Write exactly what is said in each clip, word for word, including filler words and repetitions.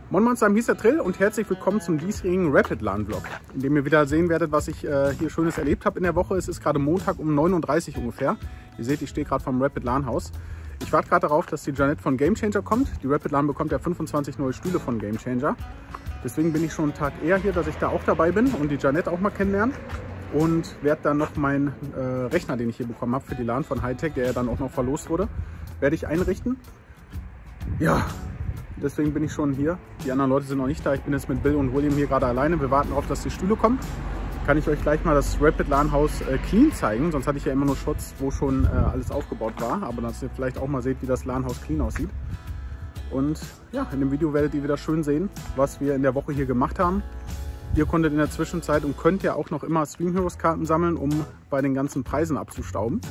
Moin Moin zusammen, hier ist der Trill und herzlich willkommen zum diesjährigen Rapid LAN Vlog, in dem ihr wieder sehen werdet, was ich äh, hier Schönes erlebt habe in der Woche. Es ist gerade Montag um neun Uhr dreißig ungefähr. Ihr seht, ich stehe gerade vom Rapid LAN Haus. Ich warte gerade darauf, dass die Janette von Game Changer kommt. Die Rapid LAN bekommt ja fünfundzwanzig neue Stühle von Game Changer. Deswegen bin ich schon einen Tag eher hier, dass ich da auch dabei bin und die Janette auch mal kennenlernen. Und werde dann noch meinen äh, Rechner, den ich hier bekommen habe für die LAN von Hightech, der ja dann auch noch verlost wurde, werde ich einrichten. Ja. Deswegen bin ich schon hier. Die anderen Leute sind noch nicht da. Ich bin jetzt mit Bill und William hier gerade alleine. Wir warten darauf, dass die Stühle kommen. Kann ich euch gleich mal das Rapid LAN Haus äh, clean zeigen. Sonst hatte ich ja immer nur Shots, wo schon äh, alles aufgebaut war. Aber dass ihr vielleicht auch mal seht, wie das LAN Haus clean aussieht. Und ja, in dem Video werdet ihr wieder schön sehen, was wir in der Woche hier gemacht haben. Ihr konntet in der Zwischenzeit und könnt ja auch noch immer Stream Heroes Karten sammeln, um bei den ganzen Preisen abzustauben.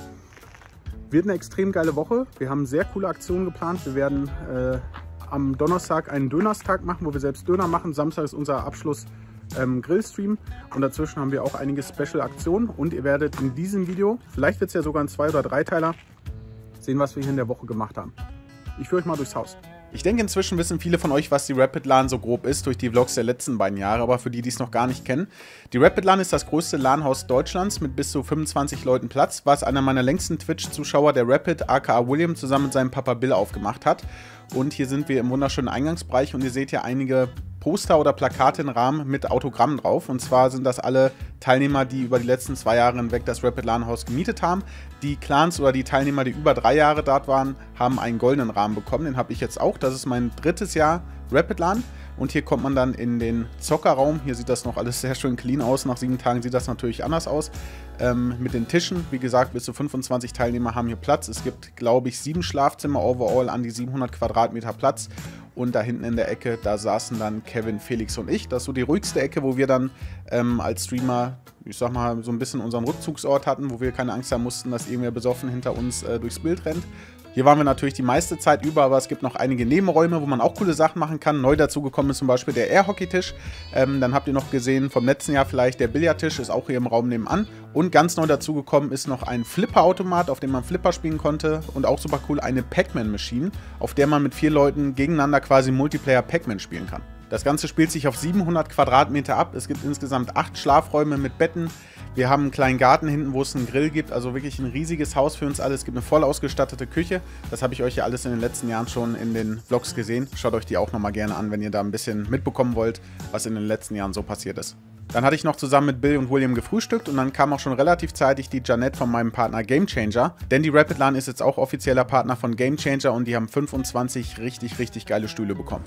Wird eine extrem geile Woche. Wir haben sehr coole Aktionen geplant. Wir werden äh, am Donnerstag einen Dönerstag machen, wo wir selbst Döner machen. Samstag ist unser Abschluss ähm, Grillstream und dazwischen haben wir auch einige Special-Aktionen und ihr werdet in diesem Video, vielleicht wird es ja sogar ein Zwei- oder Dreiteiler, sehen, was wir hier in der Woche gemacht haben. Ich führe euch mal durchs Haus. Ich denke, inzwischen wissen viele von euch, was die Rapid LAN so grob ist durch die Vlogs der letzten beiden Jahre, aber für die, die es noch gar nicht kennen. Die Rapid LAN ist das größte LAN-Haus Deutschlands mit bis zu fünfundzwanzig Leuten Platz, was einer meiner längsten Twitch-Zuschauer, der Rapid, aka William, zusammen mit seinem Papa Bill aufgemacht hat. Und hier sind wir im wunderschönen Eingangsbereich und ihr seht hier einige Poster oder Plakate im Rahmen mit Autogrammen drauf. Und zwar sind das alle Teilnehmer, die über die letzten zwei Jahre hinweg das Rapid LAN Haus gemietet haben. Die Clans oder die Teilnehmer, die über drei Jahre dort waren, haben einen goldenen Rahmen bekommen. Den habe ich jetzt auch. Das ist mein drittes Jahr Rapid LAN. Und hier kommt man dann in den Zockerraum. Hier sieht das noch alles sehr schön clean aus. Nach sieben Tagen sieht das natürlich anders aus. Ähm, mit den Tischen, wie gesagt, bis zu fünfundzwanzig Teilnehmer haben hier Platz. Es gibt, glaube ich, sieben Schlafzimmer overall, an die siebenhundert Quadratmeter Platz. Und da hinten in der Ecke, da saßen dann Kevin, Felix und ich. Das ist so die ruhigste Ecke, wo wir dann ähm, als Streamer, ich sag mal, so ein bisschen unseren Rückzugsort hatten, wo wir keine Angst haben mussten, dass irgendwer besoffen hinter uns äh, durchs Bild rennt. Hier waren wir natürlich die meiste Zeit über, aber es gibt noch einige Nebenräume, wo man auch coole Sachen machen kann. Neu dazugekommen ist zum Beispiel der Air-Hockey-Tisch. Ähm, dann habt ihr noch gesehen, vom letzten Jahr vielleicht, der Billardtisch ist auch hier im Raum nebenan. Und ganz neu dazugekommen ist noch ein Flipper-Automat, auf dem man Flipper spielen konnte. Und auch super cool, eine Pac-Man-Maschine, auf der man mit vier Leuten gegeneinander quasi Multiplayer Pac-Man spielen kann. Das Ganze spielt sich auf siebenhundert Quadratmeter ab. Es gibt insgesamt acht Schlafräume mit Betten. Wir haben einen kleinen Garten hinten, wo es einen Grill gibt. Also wirklich ein riesiges Haus für uns alle. Es gibt eine voll ausgestattete Küche. Das habe ich euch ja alles in den letzten Jahren schon in den Vlogs gesehen. Schaut euch die auch nochmal gerne an, wenn ihr da ein bisschen mitbekommen wollt, was in den letzten Jahren so passiert ist. Dann hatte ich noch zusammen mit Bill und William gefrühstückt und dann kam auch schon relativ zeitig die Janette von meinem Partner Game Changer. Denn die Rapid LAN ist jetzt auch offizieller Partner von Game Changer und die haben fünfundzwanzig richtig, richtig geile Stühle bekommen.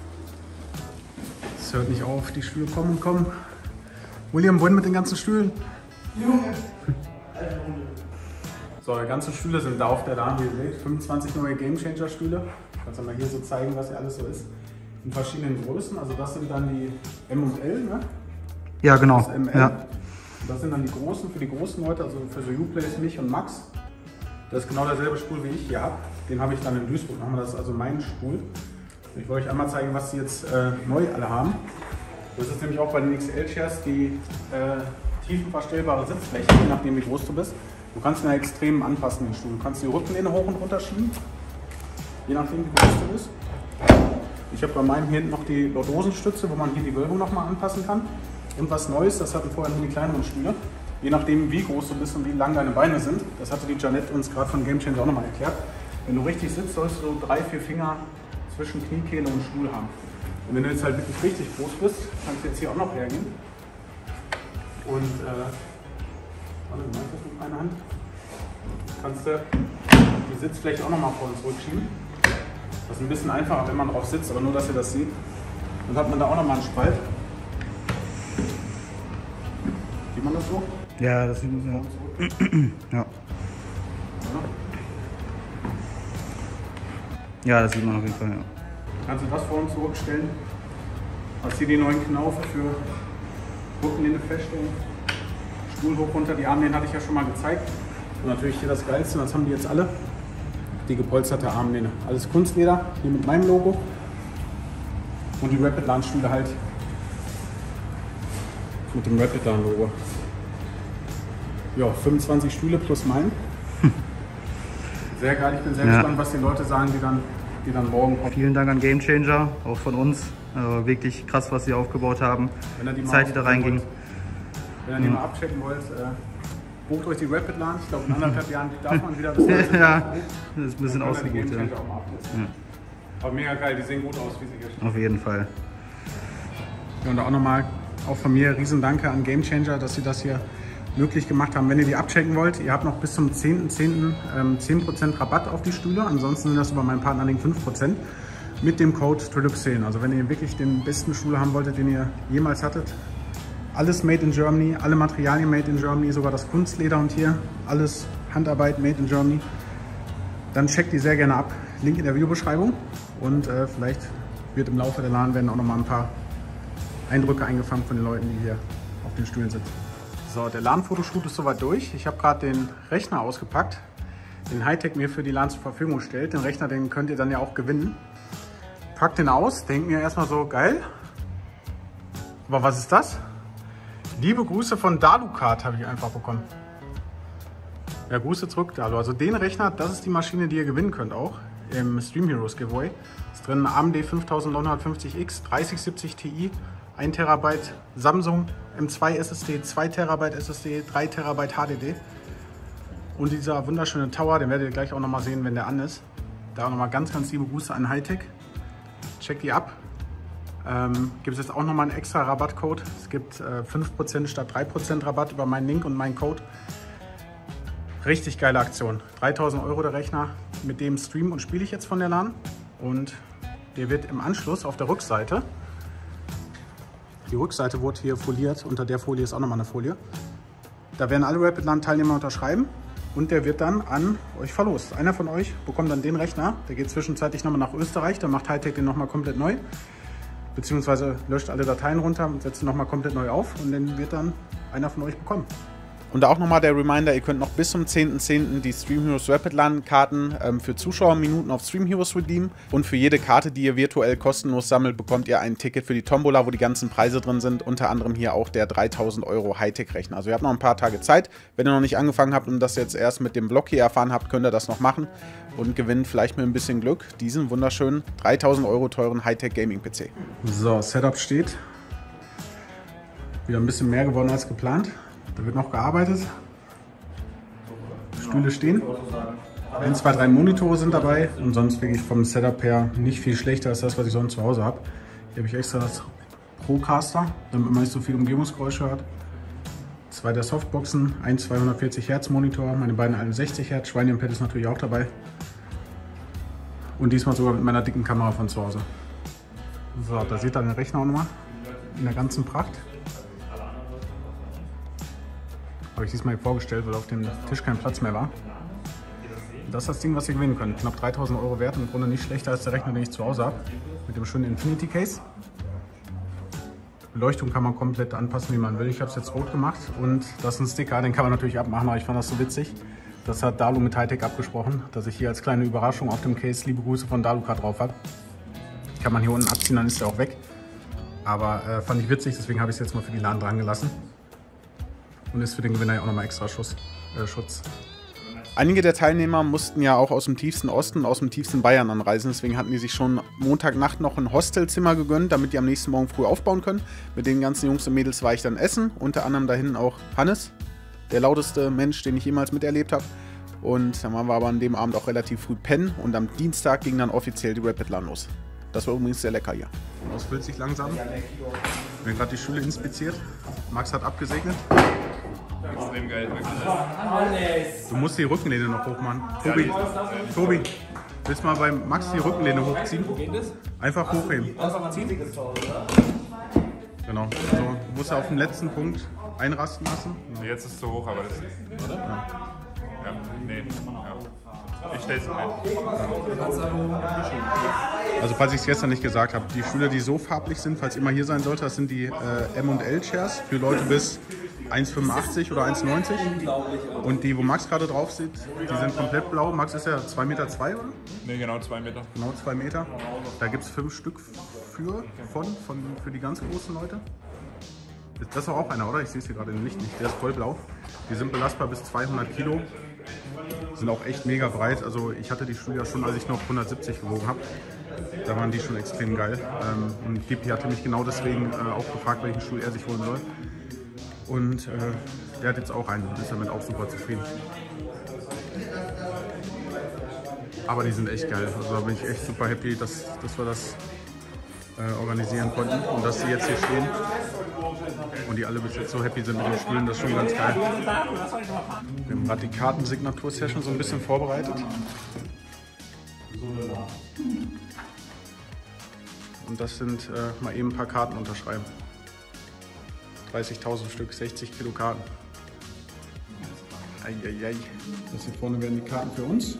Es hört nicht auf, die Stühle kommen und kommen. William, wohin mit den ganzen Stühlen? Junge! So, die ganzen Stühle sind da auf der LAN, wie ihr seht. fünfundzwanzig neue Game Changer Stühle. Kannst du mal hier so zeigen, was hier alles so ist. In verschiedenen Größen. Also das sind dann die M und L, ne? Ja, genau. Das M L. Ja. Und das sind dann die großen, für die großen Leute, also für so Uplays, mich und Max. Das ist genau derselbe Stuhl, wie ich hier habe. Den habe ich dann in Duisburg. Das ist also mein Stuhl. Ich wollte euch einmal zeigen, was sie jetzt äh, neu alle haben. Das ist nämlich auch bei den X L-Chairs die äh, tiefenverstellbare Sitzfläche, je nachdem wie groß du bist. Du kannst ihn ja extrem anpassen, den Stuhl. Du kannst die Rückenlehne hoch und runter schieben, je nachdem wie groß du bist. Ich habe bei meinem hier hinten noch die Lordosenstütze, wo man hier die Wölbung nochmal anpassen kann. Und was Neues, das hatten vorher nur die kleineren Stühle. Je nachdem wie groß du bist und wie lang deine Beine sind. Das hatte die Janette uns gerade von Game Changer auch nochmal erklärt. Wenn du richtig sitzt, sollst du so drei, vier Finger zwischen Kniekehle und Stuhl haben. Und wenn du jetzt halt wirklich richtig groß bist, kannst du jetzt hier auch noch hergehen. Und, äh, warte, du meinst das mit meiner Hand? Kannst du die Sitzfläche auch nochmal vor und zurückschieben. Das ist ein bisschen einfacher, wenn man drauf sitzt, aber nur, dass ihr das seht. Dann hat man da auch nochmal einen Spalt. Sieht man das so? Ja, das sieht man ja. Ja. Ja, das sieht man auf jeden Fall, ja. Kannst du das vor und zurückstellen? Hast hier die neuen Knaufe für Rückenlehne feststellen. Stuhl hoch runter, die Armlehne hatte ich ja schon mal gezeigt. Und natürlich hier das Geilste, das haben die jetzt alle. Die gepolsterte Armlehne. Alles Kunstleder, hier mit meinem Logo. Und die Rapid LAN Stühle halt mit dem Rapid LAN Logo. Ja, fünfundzwanzig Stühle plus mein. Sehr geil, ich bin sehr ja. gespannt, was die Leute sagen, die dann, die dann morgen kommen. Vielen Dank an Game Changer, auch von uns. Also wirklich krass, was sie aufgebaut haben. Wenn ihr die Die mal Zeit, die da reinging. wollt, wenn ihr die mal abchecken wollt, äh, bucht euch die Rapid LAN. Ich glaube, in anderthalb Jahren darf man wieder das Ganze. Ja, das ist ein bisschen ausgebucht. Ja. Ja. Aber mega geil, die sehen gut aus, wie sie hier stehen. Auf jeden Fall. Ja, und auch nochmal, auch von mir, riesen Danke an Gamechanger, dass sie das hier möglich gemacht haben. Wenn ihr die abchecken wollt, ihr habt noch bis zum zehnten zehnten Ähm, zehn Prozent Rabatt auf die Stühle. Ansonsten sind das über meinen Partnerlink fünf Prozent mit dem Code Trilux zehn. Also wenn ihr wirklich den besten Stuhl haben wolltet, den ihr jemals hattet, alles made in Germany, alle Materialien made in Germany, sogar das Kunstleder und hier alles Handarbeit made in Germany, dann checkt die sehr gerne ab. Link in der Videobeschreibung und äh, vielleicht wird im Laufe der LAN werden auch noch mal ein paar Eindrücke eingefangen von den Leuten, die hier auf den Stühlen sitzen. So, der LAN-Fotoshoot ist soweit durch. Ich habe gerade den Rechner ausgepackt, den Hightech mir für die LAN zur Verfügung stellt. Den Rechner, den könnt ihr dann ja auch gewinnen. Packt den aus, denkt mir erstmal so, geil. Aber was ist das? Liebe Grüße von Dalucard habe ich einfach bekommen. Ja, Grüße zurück, Dalu. Also den Rechner, das ist die Maschine, die ihr gewinnen könnt auch im Stream Heroes Giveaway. Ist drin A M D fünftausendneunhundertfünfzig X, dreißig siebzig Ti, ein Terabyte Samsung M zwei S S D, zwei Terabyte S S D, drei Terabyte H D D. Und dieser wunderschöne Tower, den werdet ihr gleich auch nochmal sehen, wenn der an ist. Da nochmal ganz, ganz liebe Grüße an Hightech. Checkt die ab. Ähm, gibt es jetzt auch nochmal einen extra Rabattcode. Es gibt äh, fünf Prozent statt drei Prozent Rabatt über meinen Link und meinen Code. Richtig geile Aktion. dreitausend Euro der Rechner. Mit dem stream und spiele ich jetzt von der LAN. Und der wird im Anschluss auf der Rückseite, die Rückseite wurde hier foliert, unter der Folie ist auch nochmal eine Folie. Da werden alle Rapid LAN Teilnehmer unterschreiben und der wird dann an euch verlost. Einer von euch bekommt dann den Rechner, der geht zwischenzeitlich nochmal nach Österreich, dann macht Hightech den nochmal komplett neu. Beziehungsweise löscht alle Dateien runter und setzt ihn nochmal komplett neu auf und den wird dann einer von euch bekommen. Und auch nochmal der Reminder, ihr könnt noch bis zum zehnten zehnten die Stream Heroes Rapid LAN Karten ähm, für Zuschauerminuten auf Stream Heroes redeemen. Und für jede Karte, die ihr virtuell kostenlos sammelt, bekommt ihr ein Ticket für die Tombola, wo die ganzen Preise drin sind. Unter anderem hier auch der dreitausend Euro Hightech-Rechner. Also ihr habt noch ein paar Tage Zeit. Wenn ihr noch nicht angefangen habt und das jetzt erst mit dem Vlog hier erfahren habt, könnt ihr das noch machen. Und gewinnt vielleicht mit ein bisschen Glück diesen wunderschönen dreitausend Euro teuren Hightech Gaming P C. So, Setup steht. Wieder ein bisschen mehr geworden als geplant. Da wird noch gearbeitet. Stühle stehen. Ein, zwei, drei Monitore sind dabei. Und sonst wirklich vom Setup her nicht viel schlechter als das, was ich sonst zu Hause habe. Hier habe ich extra das Procaster, damit man nicht so viel Umgebungsgeräusche hört. Zwei der Softboxen, ein zweihundertvierzig Hertz Monitor, meine beiden einundsechzig Hertz. Schweinium-Pad ist natürlich auch dabei. Und diesmal sogar mit meiner dicken Kamera von zu Hause. So, da seht ihr den Rechner auch nochmal in der ganzen Pracht. Habe ich diesmal vorgestellt, weil auf dem Tisch kein Platz mehr war. Das ist das Ding, was ihr gewinnen könnt. Knapp dreitausend Euro wert, im Grunde nicht schlechter als der Rechner, den ich zu Hause habe. Mit dem schönen Infinity Case. Beleuchtung kann man komplett anpassen, wie man will. Ich habe es jetzt rot gemacht und das ist ein Sticker, den kann man natürlich abmachen, aber ich fand das so witzig. Das hat Dalu mit Hightech abgesprochen, dass ich hier als kleine Überraschung auf dem Case liebe Grüße von Dalucard drauf habe. Kann man hier unten abziehen, dann ist der auch weg. Aber äh, fand ich witzig, deswegen habe ich es jetzt mal für die LAN dran gelassen. Und ist für den Gewinner ja auch nochmal extra Schuss, äh, Schutz. Einige der Teilnehmer mussten ja auch aus dem tiefsten Osten, aus dem tiefsten Bayern anreisen. Deswegen hatten die sich schon Montagnacht noch ein Hostelzimmer gegönnt, damit die am nächsten Morgen früh aufbauen können. Mit den ganzen Jungs und Mädels war ich dann essen. Unter anderem da hinten auch Hannes, der lauteste Mensch, den ich jemals miterlebt habe. Und dann waren wir aber an dem Abend auch relativ früh pennen. Und am Dienstag ging dann offiziell die Rapid LAN los. Das war übrigens sehr lecker hier. Das füllt sich langsam. Ich bin gerade die Schule inspiziert. Max hat abgesegnet. Extrem geil. Du musst die Rückenlehne noch hochmachen. Tobi, Tobi, willst du mal beim Max die Rückenlehne hochziehen? Einfach hochheben. Genau. So, du musst ja auf den letzten Punkt einrasten lassen. Jetzt ist es zu hoch, aber das ist. Oder? Ja. Ja, nee. Ja. Ich stell's ein. Also falls ich es gestern nicht gesagt habe, die Stühle, die so farblich sind, falls immer hier sein sollte, das sind die äh, M und L Chairs für Leute bis eins fünfundachtzig oder eins neunzig. Und die, wo Max gerade drauf sieht, die sind komplett blau. Max ist ja zwei Meter zwei, oder? Ne, genau zwei Meter. Genau zwei Meter. Da gibt es fünf Stück für, von, von, für die ganz großen Leute. Das ist auch einer, oder? Ich sehe es hier gerade im Licht nicht. Der ist voll blau. Die sind belastbar bis zweihundert Kilo. Sind auch echt mega breit. Also ich hatte die Schuhe ja schon, als ich noch hundertsiebzig gewogen habe. Da waren die schon extrem geil. Ähm, und Pipi hatte mich genau deswegen äh, auch gefragt, welchen Schuh er sich holen soll. Und äh, der hat jetzt auch einen und ist damit auch super zufrieden. Aber die sind echt geil. Also da bin ich echt super happy, dass, dass wir das äh, organisieren konnten und dass die jetzt hier stehen. Und die alle bis jetzt so happy sind mit den Stühlen, das ist schon ganz geil. Wir haben gerade die Kartensignatur-Session so ein bisschen vorbereitet. Und das sind äh, mal eben ein paar Karten unterschreiben. dreißigtausend Stück, sechzig Kilo Karten. Eieiei. Das hier vorne werden die Karten für uns.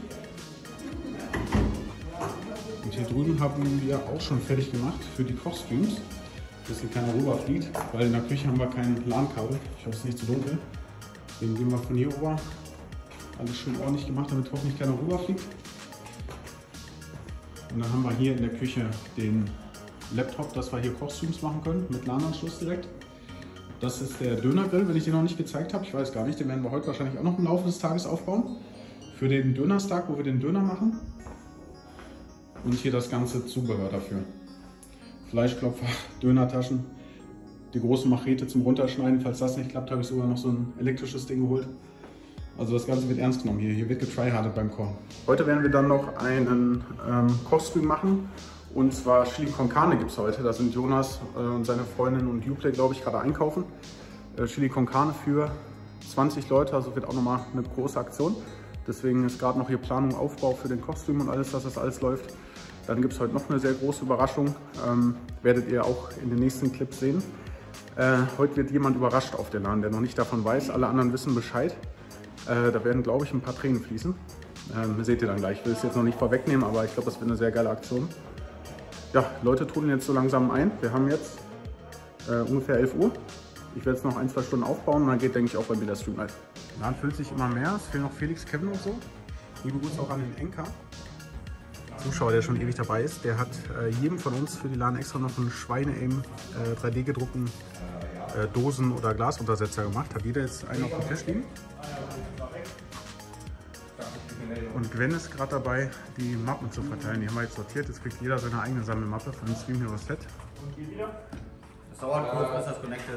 Und hier drüben haben wir auch schon fertig gemacht für die Kochstreams, dass hier keiner rüberfliegt, weil in der Küche haben wir kein LAN-Kabel. Ich hoffe, es ist nicht zu dunkel. Deswegen gehen wir von hier rüber. Alles schön ordentlich gemacht, damit hoffentlich keiner rüberfliegt. Und dann haben wir hier in der Küche den Laptop, dass wir hier Kochstreams machen können, mit LAN-Anschluss direkt. Das ist der Dönergrill, wenn ich den noch nicht gezeigt habe. Ich weiß gar nicht, den werden wir heute wahrscheinlich auch noch im Laufe des Tages aufbauen. Für den Dönerstag, wo wir den Döner machen. Und hier das ganze Zubehör dafür. Fleischklopfer, Dönertaschen, die große Machete zum Runterschneiden. Falls das nicht klappt, habe ich sogar noch so ein elektrisches Ding geholt. Also das Ganze wird ernst genommen hier. Hier wird getryhardet beim Kochen. Heute werden wir dann noch einen ähm, Kochstream machen. Und zwar Chili con Carne gibt es heute. Da sind Jonas äh, und seine Freundin und Uplay, glaube ich, gerade einkaufen. Äh, Chili con Carne für zwanzig Leute, also wird auch nochmal eine große Aktion. Deswegen ist gerade noch hier Planung, Aufbau für den Kochstream und alles, dass das alles läuft. Dann gibt es heute noch eine sehr große Überraschung. Ähm, werdet ihr auch in den nächsten Clips sehen. Äh, heute wird jemand überrascht auf der LAN, der noch nicht davon weiß. Alle anderen wissen Bescheid. Äh, da werden, glaube ich, ein paar Tränen fließen. Ähm, seht ihr dann gleich. Ich will es jetzt noch nicht vorwegnehmen, aber ich glaube, das wird eine sehr geile Aktion. Ja, Leute trudeln jetzt so langsam ein. Wir haben jetzt äh, ungefähr elf Uhr. Ich werde jetzt noch ein, zwei Stunden aufbauen und dann geht, denke ich, auch bei mir der Stream live. LAN füllt sich immer mehr. Es fehlen noch Felix, Kevin und so. Liebe Grüße auch an den Enker. Zuschauer, der schon ewig dabei ist. Der hat äh, jedem von uns für die LAN extra noch einen Schweine-Aim äh, drei D gedruckten äh, Dosen- oder Glasuntersetzer gemacht. Hat jeder jetzt einen auf dem Tisch liegen. Und Gwen ist gerade dabei, die Mappen zu verteilen. Die haben wir jetzt sortiert. Jetzt kriegt jeder seine eigene Sammelmappe für den Stream Hero Set. Das dauert kurz, bis das connected.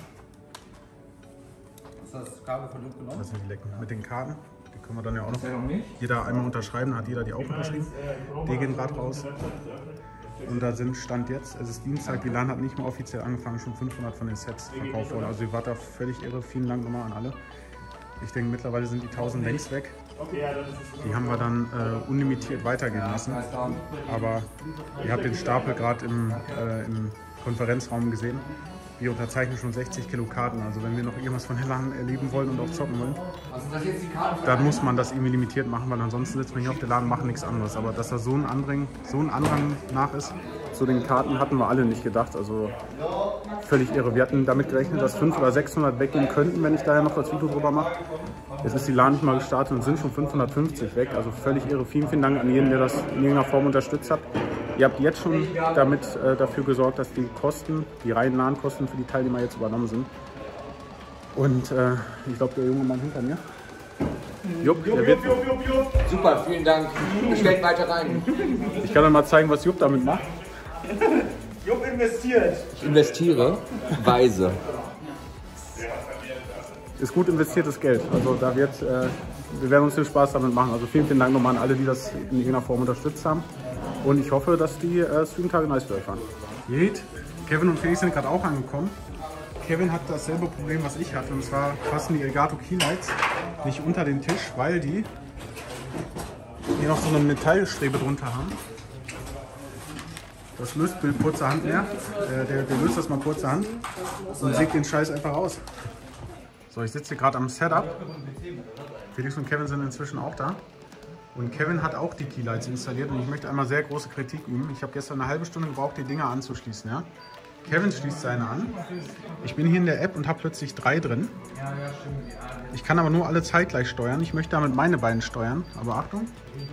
Hast du das Kabel von Luke genommen? Das sind die Lecken mit den Karten. Die können wir dann ja auch noch jeder einmal unterschreiben. Dann hat jeder die auch unterschrieben. Die gehen gerade raus. Und da sind Stand jetzt, es ist Dienstag, die LAN hat nicht mal offiziell angefangen, schon fünfhundert von den Sets verkauft worden. Also ihr wart da völlig irre. Vielen Dank nochmal an alle. Ich denke, mittlerweile sind die tausend längst weg. Die haben wir dann äh, unlimitiert weitergehen lassen. Aber ihr habt den Stapel gerade im, äh, im Konferenzraum gesehen. Wir unterzeichnen schon sechzig Kilo Karten. Also wenn wir noch irgendwas von der LAN erleben wollen und auch zocken wollen, dann muss man das irgendwie limitiert machen, weil ansonsten sitzen wir hier auf der LAN und machen nichts anderes. Aber dass da so ein Andrang, so ein Andrang nach ist, zu den Karten hatten wir alle nicht gedacht. Also völlig irre. Wir hatten damit gerechnet, dass fünfhundert oder sechshundert weggehen könnten, wenn ich daher noch das Video drüber mache. Jetzt ist die LAN nicht mal gestartet und sind schon fünfhundertfünfzig weg. Also völlig irre. Vielen, vielen Dank an jeden, der das in irgendeiner Form unterstützt hat. Ihr habt jetzt schon damit äh, dafür gesorgt, dass die Kosten, die reinen LAN-Kosten für die Teilnehmer jetzt übernommen sind. Und äh, ich glaube, der junge Mann hinter mir. Jupp, der wird. Super, vielen Dank. Bestellt weiter rein. Ich kann euch mal zeigen, was Jupp damit macht. Jupp investiert. Ich investiere weise. Ist gut investiertes Geld. Also da wird, äh, wir werden uns den Spaß damit machen. Also vielen, vielen Dank nochmal an alle, die das in irgendeiner Form unterstützt haben. Und ich hoffe, dass die äh, Streamtage nice für euch waren. Geht. Kevin und Felix sind gerade auch angekommen. Kevin hat dasselbe Problem, was ich hatte. Und zwar passen die Elgato Keylights nicht unter den Tisch, weil die hier noch so eine Metallstrebe drunter haben. Das löst Bild kurzerhand mehr. Der, der, der löst das mal kurzerhand und sägt den Scheiß einfach raus. So, ich sitze hier gerade am Setup. Felix und Kevin sind inzwischen auch da. Und Kevin hat auch die Keylights installiert und ich möchte einmal sehr große Kritik üben. Ich habe gestern eine halbe Stunde gebraucht, die Dinger anzuschließen. Ja? Kevin schließt seine an. Ich bin hier in der App und habe plötzlich drei drin. Ich kann aber nur alle zeitgleich steuern. Ich möchte damit meine beiden steuern. Aber Achtung.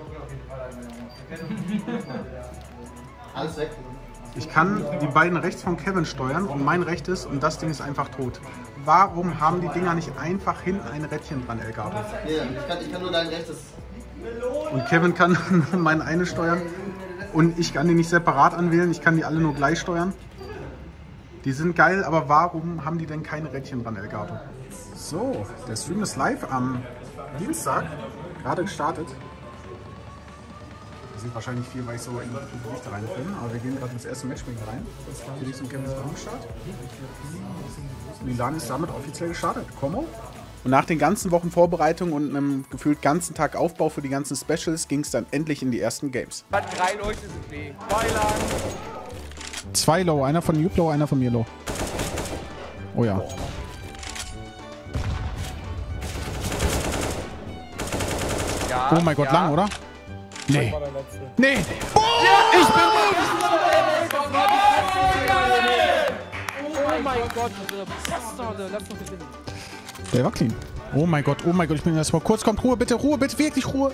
Alles weg. Ich kann die beiden rechts von Kevin steuern und mein rechtes und das Ding ist einfach tot. Warum haben die Dinger nicht einfach hinten ein Rädchen dran, Elgato? Ja, ich kann, ich kann nur dein rechtes Und Kevin kann meine eine steuern. Und ich kann die nicht separat anwählen, ich kann die alle nur gleich steuern. Die sind geil, aber warum haben die denn keine Rädchen dran, Elgato? So, der Stream ist live am Dienstag, gerade gestartet. Das sind wahrscheinlich viel, weil ich so in die Gerichte reinfilme, aber wir gehen gerade ins erste Matchspiel rein. Felix und Kevin sind am Start. Milan ist damit offiziell gestartet. Como? Und nach den ganzen Wochen Vorbereitung und einem gefühlt ganzen Tag Aufbau für die ganzen Specials ging es dann endlich in die ersten Games. Drei Leute sind weh. Zwei lang. Zwei Low, einer von Jublo, einer von mir Low. Oh ja. Ja, Oh mein Gott, ja. lang, oder? Nee. Nee. Oh, ich bin... Oh mein Gott, Bastard, lass uns gewinnen. Der war clean. Oh mein Gott, oh mein Gott, ich bin erst mal kurz. Kommt Ruhe, bitte, Ruhe, bitte, wirklich Ruhe.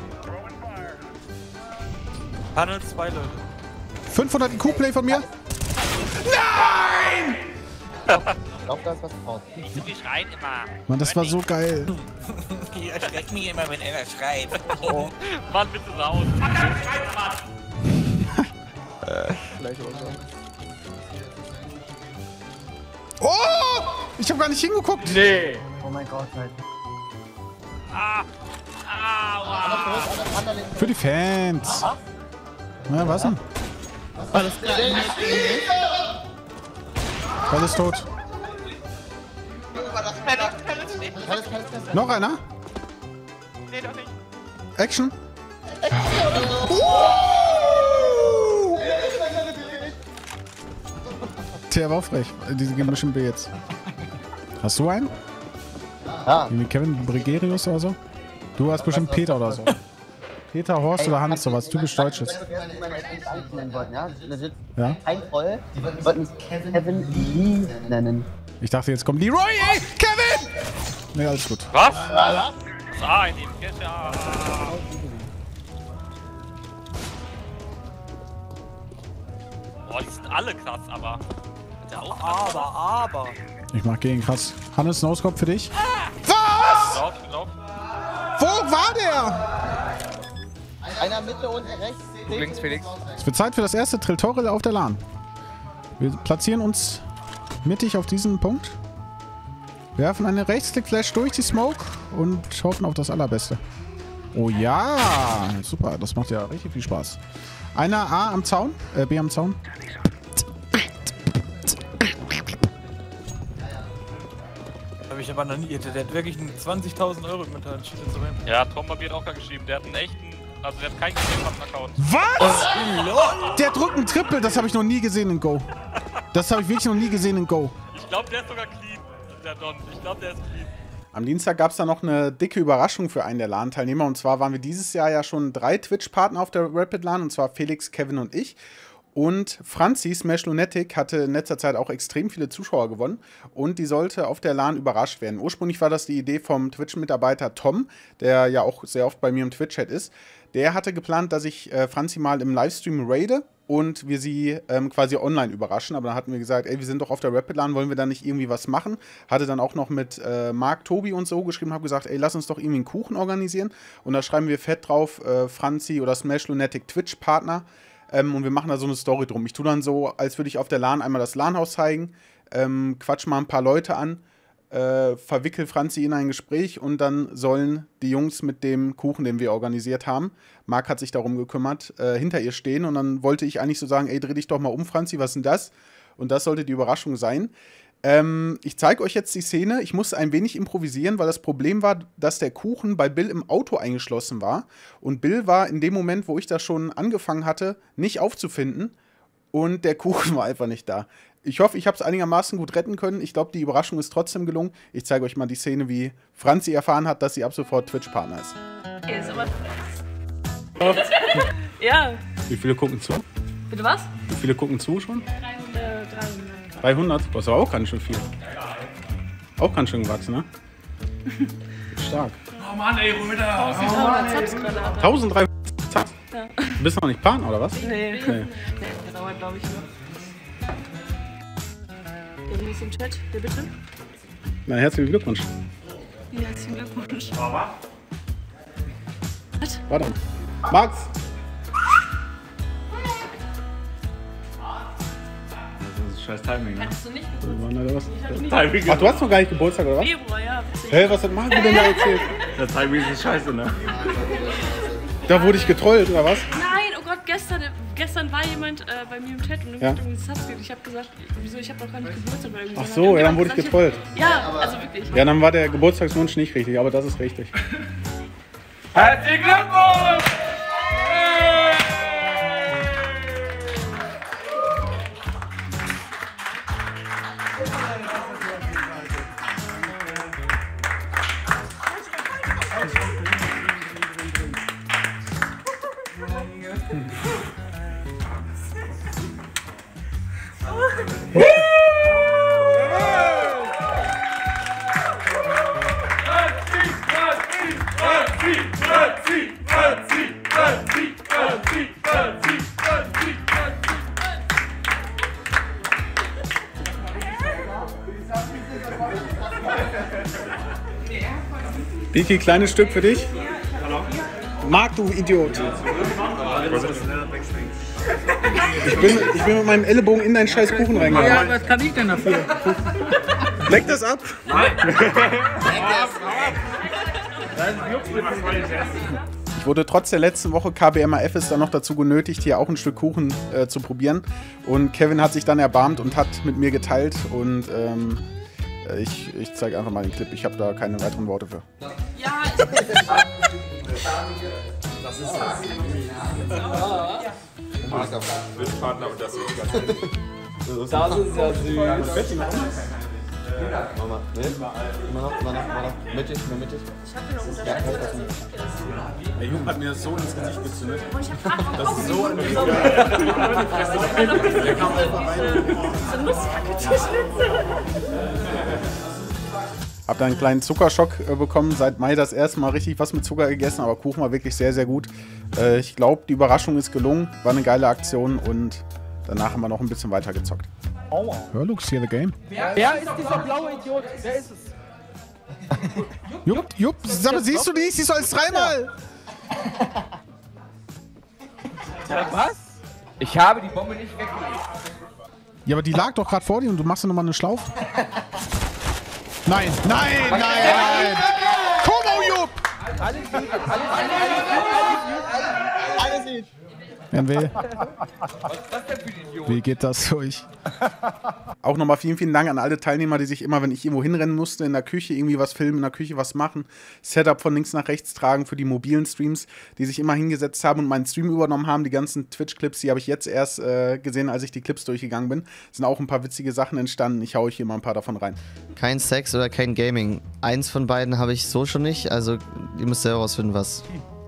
Panel zwei Leute. fünfhundert I Q-Play von mir. Nein! Ich glaube, da ist was drauf. Du schreien immer. Mann, das war so geil. Ihr erschreckt mich immer, wenn einer schreit. Oh. Mann, bitte raus. Vielleicht oder so. Oh! Ich hab gar nicht hingeguckt. Nee. Oh mein Gott, halt. Ah. Ah, Für die Fans. Na, was denn? Alles klar. Ball ist tot. Noch einer? Nee, doch nicht. Action. Der war frech. Die gehen bestimmt B jetzt. Hast du einen? Ja. Wie Kevin Bregerius oder so? Du hast bestimmt Peter oder so. Peter, Horst oder Hans, sowas typisch Deutsches. Ja? Ja? Kein Troll. Die wollten mich Kevin Lee nennen. Ich dachte, jetzt kommt Leroy, ey! Kevin! Ne, alles gut. Was? Was? Ah, in dem Kescher. Boah, die sind alle krass, aber. Aber, aber. Ich mach gegen krass. Hannes, No-Scope für dich. Was? Lauf, lauf. Wo war der? Einer Mitte und rechts. Links, Felix. Es wird Zeit für das erste Tutorial auf der LAN. Wir platzieren uns mittig auf diesen Punkt. Werfen eine Rechtsklick-Flash durch die Smoke und hoffen auf das Allerbeste. Oh ja, super, das macht ja richtig viel Spaß. Einer A am Zaun, äh, B am Zaun. Habe ich aber noch nie. Der hat wirklich einen zwanzigtausend Euro Inventar. Ja, Tom hat auch gerade geschrieben. Der hat einen echten. Also, der hat keinen Account. Was? Der drückt einen Triple, das habe ich noch nie gesehen in Go. Das habe ich wirklich noch nie gesehen in Go. Ich glaube, der ist sogar clean, der Don. Ich glaube, der ist clean. Am Dienstag gab es da noch eine dicke Überraschung für einen der LAN-Teilnehmer. Und zwar waren wir dieses Jahr ja schon drei Twitch-Partner auf der Rapid LAN. Und zwar Felix, Kevin und ich. Und Franzi, Smash Lunatic, hatte in letzter Zeit auch extrem viele Zuschauer gewonnen. Und die sollte auf der LAN überrascht werden. Ursprünglich war das die Idee vom Twitch-Mitarbeiter Tom, der ja auch sehr oft bei mir im Twitch-Chat ist. Der hatte geplant, dass ich äh, Franzi mal im Livestream raide und wir sie ähm, quasi online überraschen. Aber dann hatten wir gesagt, ey, wir sind doch auf der Rapid LAN, wollen wir da nicht irgendwie was machen? Hatte dann auch noch mit äh, Marc, Tobi und so geschrieben, habe gesagt, ey, lass uns doch irgendwie einen Kuchen organisieren. Und da schreiben wir fett drauf, äh, Franzi oder Smash Lunatic Twitch-Partner. Ähm, und wir machen da so eine Story drum. Ich tue dann so, als würde ich auf der LAN einmal das LAN-Haus zeigen, ähm, quatsch mal ein paar Leute an, äh, verwickel Franzi in ein Gespräch und dann sollen die Jungs mit dem Kuchen, den wir organisiert haben, Marc hat sich darum gekümmert, äh, hinter ihr stehen. Und dann wollte ich eigentlich so sagen, ey, dreh dich doch mal um, Franzi, was ist denn das? Und das sollte die Überraschung sein. Ähm, ich zeige euch jetzt die Szene. Ich musste ein wenig improvisieren, weil das Problem war, dass der Kuchen bei Bill im Auto eingeschlossen war. Und Bill war in dem Moment, wo ich das schon angefangen hatte, nicht aufzufinden. Und der Kuchen war einfach nicht da. Ich hoffe, ich habe es einigermaßen gut retten können. Ich glaube, die Überraschung ist trotzdem gelungen. Ich zeige euch mal die Szene, wie Franzi erfahren hat, dass sie ab sofort Twitch-Partner ist. Ist aber ja. Wie viele gucken zu? Bitte was? Wie viele gucken zu schon? dreihundert. dreihundert. dreihundert? Das ist aber auch ganz schön viel. Auch ganz schön gewachsen, ne? Stark. Oh Mann, ey, ruhe da. eintausenddreihundert Subs gerade ab. eintausenddreihundert Subs? Ja. Du bist noch nicht Partner, oder was? Nee. Nee. Nee, das dauert, glaube ich, noch. Der Jungs im Chat, wer bitte? Na, herzlichen Glückwunsch. Ja, herzlichen Glückwunsch. Was? Warte. Max! Das ist scheiß Timing, ne? Hattest du nicht Ach, du hast noch gar nicht Geburtstag, oder was? Februar, ja. Witzig. Hä, hey, was hat Marco denn da erzählt? Das Timing ist scheiße, ne? Da wurde ich getrollt, oder was? Nein, oh Gott, gestern, gestern war jemand äh, bei mir im Chat und Ja. hat irgendwie Satz gesagt. Ich habe gesagt, wieso, ich habe noch gar nicht Geburtstag oder irgendwie. Ach so, ja, dann wurde ich getrollt. Ja, also wirklich. Ja, dann war der Geburtstagswunsch nicht richtig, aber das ist richtig. Herzlichen Glückwunsch! Vicky, kleines Stück für dich. Marc, du Idiot. Ich bin, ich bin mit meinem Ellenbogen in deinen scheiß Kuchen reingegangen. Ja, was kann ich denn dafür? Leck das ab! Ich wurde trotz der letzten Woche K B M A F ist dann noch dazu genötigt, hier auch ein Stück Kuchen äh, zu probieren. Und Kevin hat sich dann erbarmt und hat mit mir geteilt. Und ähm, ich, ich zeige einfach mal den Clip. Ich habe da keine weiteren Worte für. Ja, Das ist das. Partner und das ist ganz Das ist ja süß. Mama, ne? Immer noch, immer noch, immer noch. Mittig, mehr mittig. ich habe mir noch unterschätzt. Der Junge hat mir das so ins Gesicht gezündet. Oh, ich habe gerade Das ist so ein so Der kam einfach rein. Hab da einen kleinen Zuckerschock äh, bekommen. Seit Mai das erste Mal richtig was mit Zucker gegessen, aber Kuchen war wirklich sehr, sehr gut. Äh, ich glaube, die Überraschung ist gelungen. War eine geile Aktion und danach haben wir noch ein bisschen weiter gezockt. Ja, looks here the game. Wer ist dieser blaue Idiot? Wer ist es? Jupp, jupp, aber siehst du nicht? Siehst du als dreimal? Was? Ich habe die Bombe nicht weggelegt. Ja, aber die lag doch gerade vor dir und du machst ja nochmal eine Schlaufe. Nein, nein, nein, nein! Komm, Jupp! Alles gut, alles gut, alles gut, alles gut. Jan will. Was ist das denn für ein Idiot? Wie geht das durch? Auch nochmal vielen, vielen Dank an alle Teilnehmer, die sich immer, wenn ich irgendwo hinrennen musste, in der Küche irgendwie was filmen, in der Küche was machen, Setup von links nach rechts tragen für die mobilen Streams, die sich immer hingesetzt haben und meinen Stream übernommen haben. Die ganzen Twitch-Clips, die habe ich jetzt erst äh, gesehen, als ich die Clips durchgegangen bin. Sind auch ein paar witzige Sachen entstanden. Ich hau euch hier mal ein paar davon rein. Kein Sex oder kein Gaming. Eins von beiden habe ich so schon nicht. Also, ihr müsst selber rausfinden, was.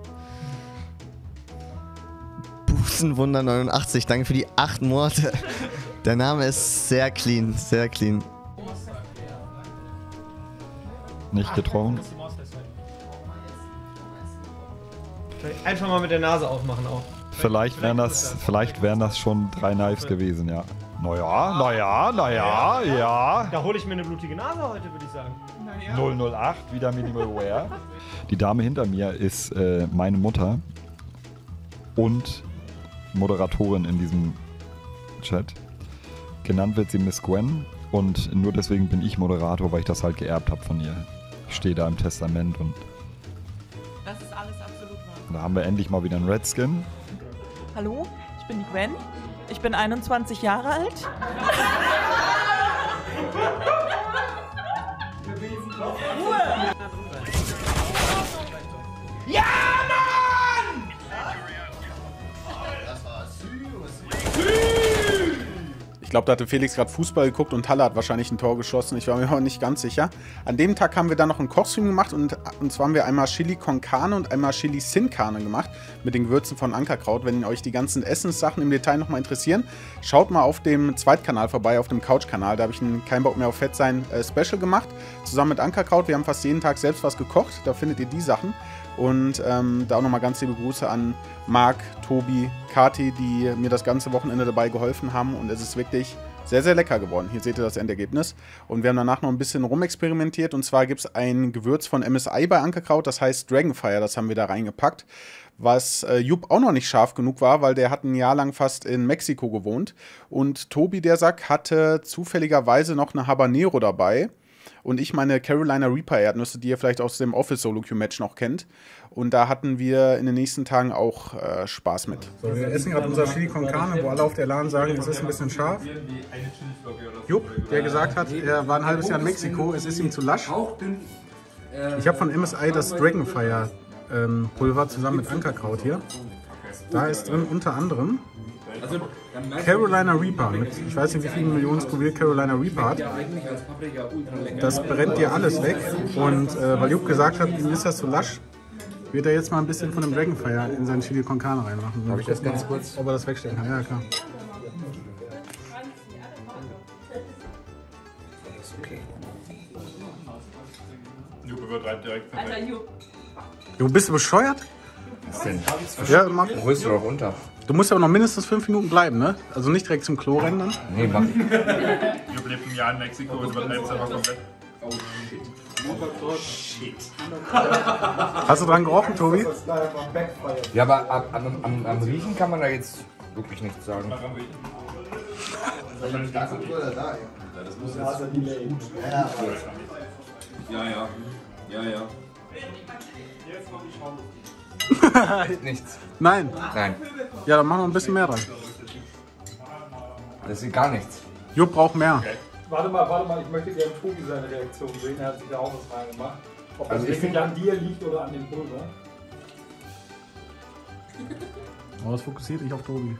Busenwunder neunundachtzig, danke für die acht Monate. Der Name ist sehr clean, sehr clean. Nicht getroffen. Einfach mal mit der Nase aufmachen auch. Vielleicht wären das, vielleicht wären das schon drei Knives gewesen, ja. Naja, naja, naja, ja. Da hole ich mir eine blutige Nase heute, würde ich sagen. null null acht, wieder Minimal Wear. Die Dame hinter mir ist äh, meine Mutter und Moderatorin in diesem Chat. Genannt wird sie Miss Gwen und nur deswegen bin ich Moderator, weil ich das halt geerbt habe von ihr. Ich stehe da im Testament und Das ist alles absolut wahr. da haben wir endlich mal wieder einen Redskin. Hallo, ich bin die Gwen. Ich bin einundzwanzig Jahre alt. Ja, Mann! Ich glaube, da hatte Felix gerade Fußball geguckt und Halle hat wahrscheinlich ein Tor geschossen. Ich war mir aber nicht ganz sicher. An dem Tag haben wir dann noch einen Kochstream gemacht und, und zwar haben wir einmal Chili con Carne und einmal Chili sin Carne gemacht mit den Gewürzen von Ankerkraut. Wenn euch die ganzen Essenssachen im Detail nochmal interessieren, schaut mal auf dem Zweitkanal vorbei, auf dem Couch-Kanal. Da habe ich ein Kein Bock mehr auf Fett sein äh, Special gemacht, zusammen mit Ankerkraut. Wir haben fast jeden Tag selbst was gekocht, da findet ihr die Sachen. Und ähm, da auch nochmal ganz liebe Grüße an Marc, Tobi, Kati, die mir das ganze Wochenende dabei geholfen haben. Und es ist wirklich Sehr, sehr lecker geworden. Hier seht ihr das Endergebnis. Und wir haben danach noch ein bisschen rumexperimentiert. Und zwar gibt es ein Gewürz von M S I bei Ankerkraut, das heißt Dragonfire. Das haben wir da reingepackt. Was äh, Jupp auch noch nicht scharf genug war, weil der hat ein Jahr lang fast in Mexiko gewohnt. Und Tobi, der Sack, hatte zufälligerweise noch eine Habanero dabei. Und ich meine Carolina Reaper Erdnüsse, die ihr vielleicht aus dem Office Solo Queue Match noch kennt. Und da hatten wir in den nächsten Tagen auch äh, Spaß mit. So, wir essen gerade unser Chili con Carne, wo alle auf der LAN sagen, es ist ein bisschen scharf. Jupp, der gesagt hat, er war ein halbes Jahr in Mexiko, es ist ihm zu lasch. Ich habe von M S I das Dragonfire ähm, Pulver zusammen mit Ankerkraut hier. Da ist drin unter anderem Carolina Reaper. Mit, ich weiß nicht, wie viele Millionen Scoville Carolina Reaper hat. Das brennt dir alles weg. Und äh, weil Jupp gesagt hat, ihm ist das zu lasch, wird er jetzt mal ein bisschen von dem Dragonfire in seinen Chili con Carne reinmachen. Darf ich das ganz kurz? Ob er das wegstellen kann, ja klar. Jupp übertreibt direkt. Alter, Jupp. Du bist du bescheuert? Was denn? Ja, mach. Du holst du doch runter. Du musst aber noch mindestens fünf Minuten bleiben, ne? Also nicht direkt zum Klo rennen dann. Nee, mach. Jupp lebt ein Jahr in Mexiko und übertreibt es einfach komplett. Oh shit. Hast du dran gerochen, Tobi? Ja, aber am, am, am, am Riechen kann man da jetzt wirklich nichts sagen. Das muss jetzt gut. Ja, ja. Ja, ja. Nichts. Nein. Nein. Ja, dann mach noch ein bisschen mehr dran. Das ist gar nichts. Jupp braucht mehr. Okay. Warte mal, warte mal, ich möchte gerne Tobi seine Reaktion sehen. Er hat sich ja auch was reingemacht. Ob Also das ich wirklich an dir liegt oder an dem Pulver. Oh, das fokussiert dich auf Tobi.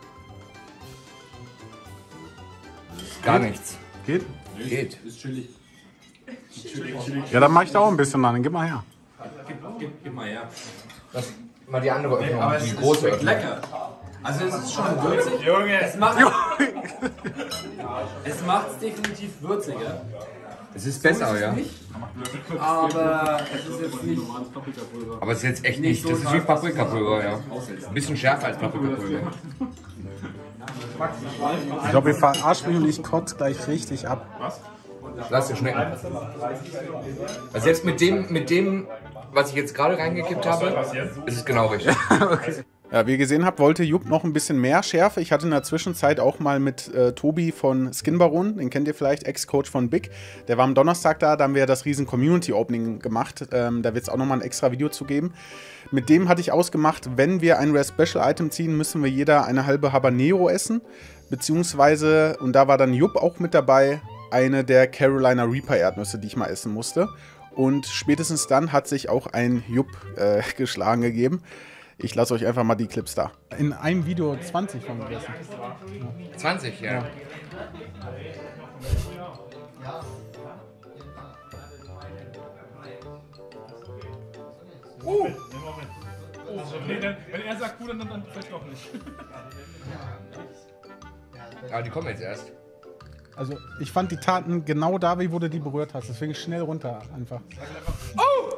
Gar nichts. Geht? Geht. Ist chillig. Ja, dann mach ich da auch ein bisschen dran. Dann gib mal her. Gib, gib, gib mal her. Das, mal die andere Öffnung. Aber es, die es große schmeckt Öffnung. lecker. Also es ist schon würzig. Junge! Es macht es macht's definitiv würziger. Es ist besser, ist ja. Nicht, aber es ist jetzt nicht. Aber es ist jetzt echt nicht. Das ist wie Paprikapulver, ja. Ein bisschen schärfer als Paprikapulver. Ich glaube, wir verarschen mich und ich kotze gleich richtig ab. Was? Lass dir schmecken. Also jetzt mit dem, mit dem, was ich jetzt gerade reingekippt habe, ist es genau richtig. Okay. Ja, wie ihr gesehen habt, wollte Jupp noch ein bisschen mehr Schärfe. Ich hatte in der Zwischenzeit auch mal mit äh, Tobi von Skin Baron, den kennt ihr vielleicht, Ex-Coach von Big. Der war am Donnerstag da, da haben wir das riesen Community-Opening gemacht. Ähm, da wird es auch nochmal ein extra Video zu geben. Mit dem hatte ich ausgemacht, wenn wir ein Rare Special Item ziehen, müssen wir jeder eine halbe Habanero essen. Beziehungsweise, und da war dann Jupp auch mit dabei, eine der Carolina Reaper Erdnüsse, die ich mal essen musste. Und spätestens dann hat sich auch ein Jupp äh, geschlagen gegeben. Ich lasse euch einfach mal die Clips da. In einem Video zwanzig von gegessen. zwanzig, ja. ja. Uh. Wenn er sagt gut, dann, dann vielleicht doch nicht. Ja, die kommen jetzt erst. Also ich fand die Taten genau da, wie wo du die berührt hast. Deswegen schnell runter einfach. Oh!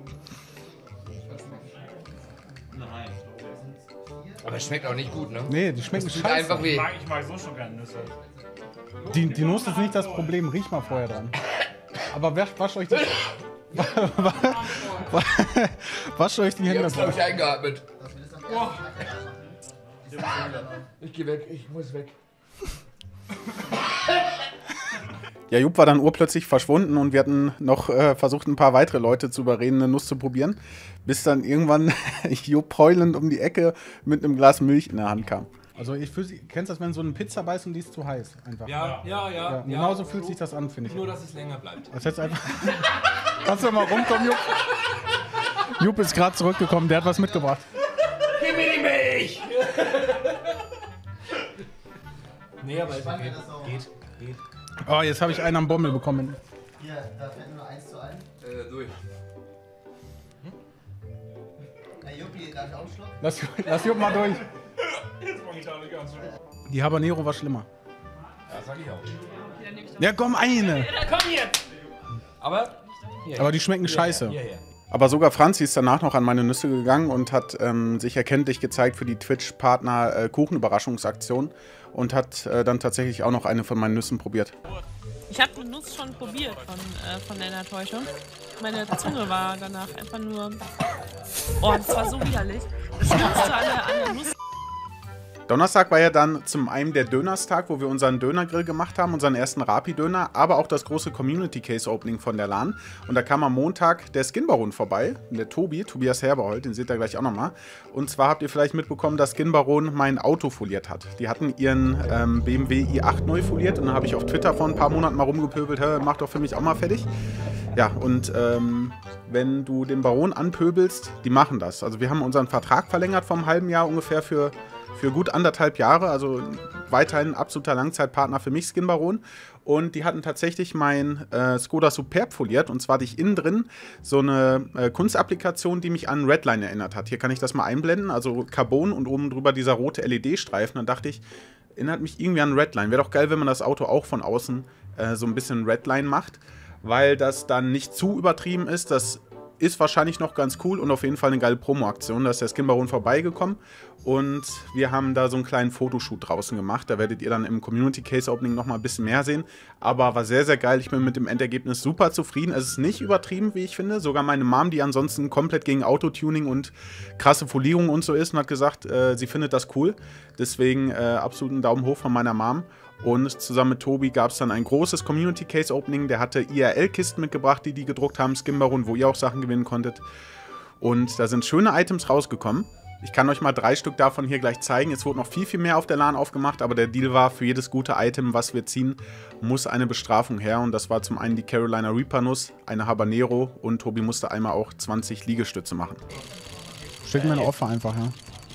Aber es schmeckt auch nicht gut, ne? Nee, die schmecken scheiße. scheiße. Einfach wie ich, mag, ich mag so schon gerne Nüsse. Die, die Nuss ist nicht das Problem, riech mal vorher dran. Aber wascht wasch euch die... wascht euch die Hände. Ich hab's, glaub ich, eingeatmet. Ich geh weg, ich muss weg. Ja, Jupp war dann urplötzlich verschwunden und wir hatten noch äh, versucht, ein paar weitere Leute zu überreden, eine Nuss zu probieren, bis dann irgendwann Jupp heulend um die Ecke mit einem Glas Milch in der Hand kam. Also ich fühl, kennst du das, wenn so eine Pizza beißt und die ist zu heiß? Einfach. Ja, ja, ja. ja ja genauso ja, fühlt sich das an, finde ich. Nur, dass es länger bleibt. Das jetzt einfach... Kannst du mal rumkommen, Jupp? Jupp ist gerade zurückgekommen, der hat was mitgebracht. Gib mir die Milch! Nee, aber es geht. Geht. Geht. Oh, jetzt habe ich einen am Bommel bekommen. Hier, da fällt nur eins zu ein. Äh, durch. Hm? Na Juppi, darf ich auch einen Schluck? Lass, lass Jupp mal durch. Jetzt mach ich da nicht an. Die Habanero war schlimmer. Ja, sag ich auch. Ja, komm, eine. Komm jetzt! Aber... Hier, Aber die schmecken hierher, scheiße. hierher. Aber sogar Franzi ist danach noch an meine Nüsse gegangen und hat ähm, sich erkenntlich gezeigt für die Twitch-Partner äh, Kuchenüberraschungsaktion und hat äh, dann tatsächlich auch noch eine von meinen Nüssen probiert. Ich habe eine Nuss schon probiert von, äh, von deiner Täuschung. Meine Zunge war danach einfach nur... Oh, das war so widerlich. Das Schlimmste an der, an der Nuss... Donnerstag war ja dann zum einen der Dönerstag, wo wir unseren Dönergrill gemacht haben, unseren ersten Rapi-Döner, aber auch das große Community-Case-Opening von der LAN. Und da kam am Montag der Skinbaron vorbei, der Tobi, Tobias Herberhold, den seht ihr gleich auch nochmal. Und zwar habt ihr vielleicht mitbekommen, dass Skinbaron mein Auto foliert hat. Die hatten ihren ähm, B M W i acht neu foliert und dann habe ich auf Twitter vor ein paar Monaten mal rumgepöbelt, hör, mach doch für mich auch mal fertig. Ja, und ähm, wenn du den Baron anpöbelst, die machen das. Also wir haben unseren Vertrag verlängert vom halben Jahr ungefähr für... Für gut anderthalb Jahre, also weiterhin ein absoluter Langzeitpartner für mich, Skinbaron. Und die hatten tatsächlich mein äh, Skoda Superb foliert. Und zwar hatte ich innen drin so eine äh, Kunstapplikation, die mich an Redline erinnert hat. Hier kann ich das mal einblenden, also Carbon und oben drüber dieser rote L E D-Streifen. Dann dachte ich, erinnert mich irgendwie an Redline. Wäre doch geil, wenn man das Auto auch von außen äh, so ein bisschen Redline macht, weil das dann nicht zu übertrieben ist. Das ist wahrscheinlich noch ganz cool und auf jeden Fall eine geile Promo-Aktion. Da ist der Skinbaron vorbeigekommen und wir haben da so einen kleinen Fotoshoot draußen gemacht. Da werdet ihr dann im Community Case Opening nochmal ein bisschen mehr sehen. Aber war sehr, sehr geil. Ich bin mit dem Endergebnis super zufrieden. Es ist nicht übertrieben, wie ich finde. Sogar meine Mom, die ansonsten komplett gegen Autotuning und krasse Folierung und so ist, und hat gesagt, äh, sie findet das cool. Deswegen äh, absoluten Daumen hoch von meiner Mom. Und zusammen mit Tobi gab es dann ein großes Community Case Opening. Der hatte I R L-Kisten mitgebracht, die die gedruckt haben, Skinbaron, wo ihr auch Sachen gewinnen konntet. Und da sind schöne Items rausgekommen. Ich kann euch mal drei Stück davon hier gleich zeigen. Es wurde noch viel, viel mehr auf der LAN aufgemacht, aber der Deal war, für jedes gute Item, was wir ziehen, muss eine Bestrafung her. Und das war zum einen die Carolina Reaper Nuss, eine Habanero und Tobi musste einmal auch zwanzig Liegestütze machen. Schick mir eine Offer einfach, ja.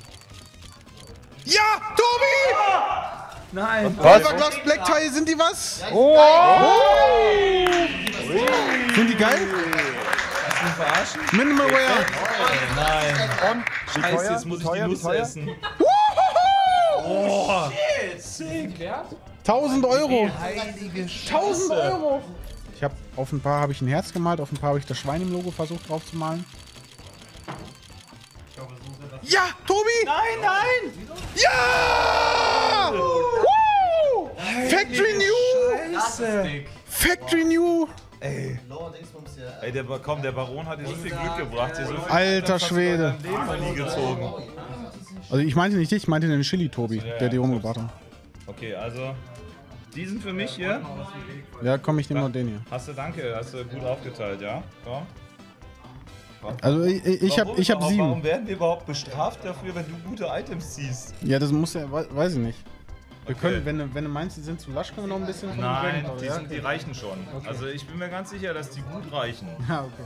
Ja, Tobi! Nein. Everglass Black Tie, sind die was? Oh! oh. Sind die geil? Lass mich verarschen? Minimal Wear. Nein. Und Scheiße, jetzt muss ich die Nuss essen. Oh, sick. tausend Euro. Heilige tausend Euro. Ich habe auf ein paar habe ich ein Herz gemalt, auf ein paar habe ich das Schwein im Logo versucht drauf zu malen. Ja, Tobi! Nein, nein! Ja! Woo! Factory New! Scheiße! Factory New! Ey. Ey, der, komm, der Baron hat dir so viel Glück gebracht. Dir so viel Alter Glück, Schwede. Leben von nie gezogen. Also ich meinte nicht dich, ich meinte den Chili Tobi, Ja, der dir ja, rumgebracht hat. Okay, also die sind für mich hier. Ja, komm, ich nehme nur den hier. Hast du, danke, hast du gut aufgeteilt, ja? Komm. Also ich, ich habe ich hab sieben. Warum werden wir überhaupt bestraft dafür, wenn du gute Items ziehst? Ja, das muss ja, weiß ich nicht. Wir Okay. können, wenn, du- wenn du meinst, die sind zu lasch, können wir noch ein bisschen von Nein, dem Dragon die, ja? sind, die reichen schon. Okay. Also ich bin mir ganz sicher, dass die gut reichen. Ja, okay.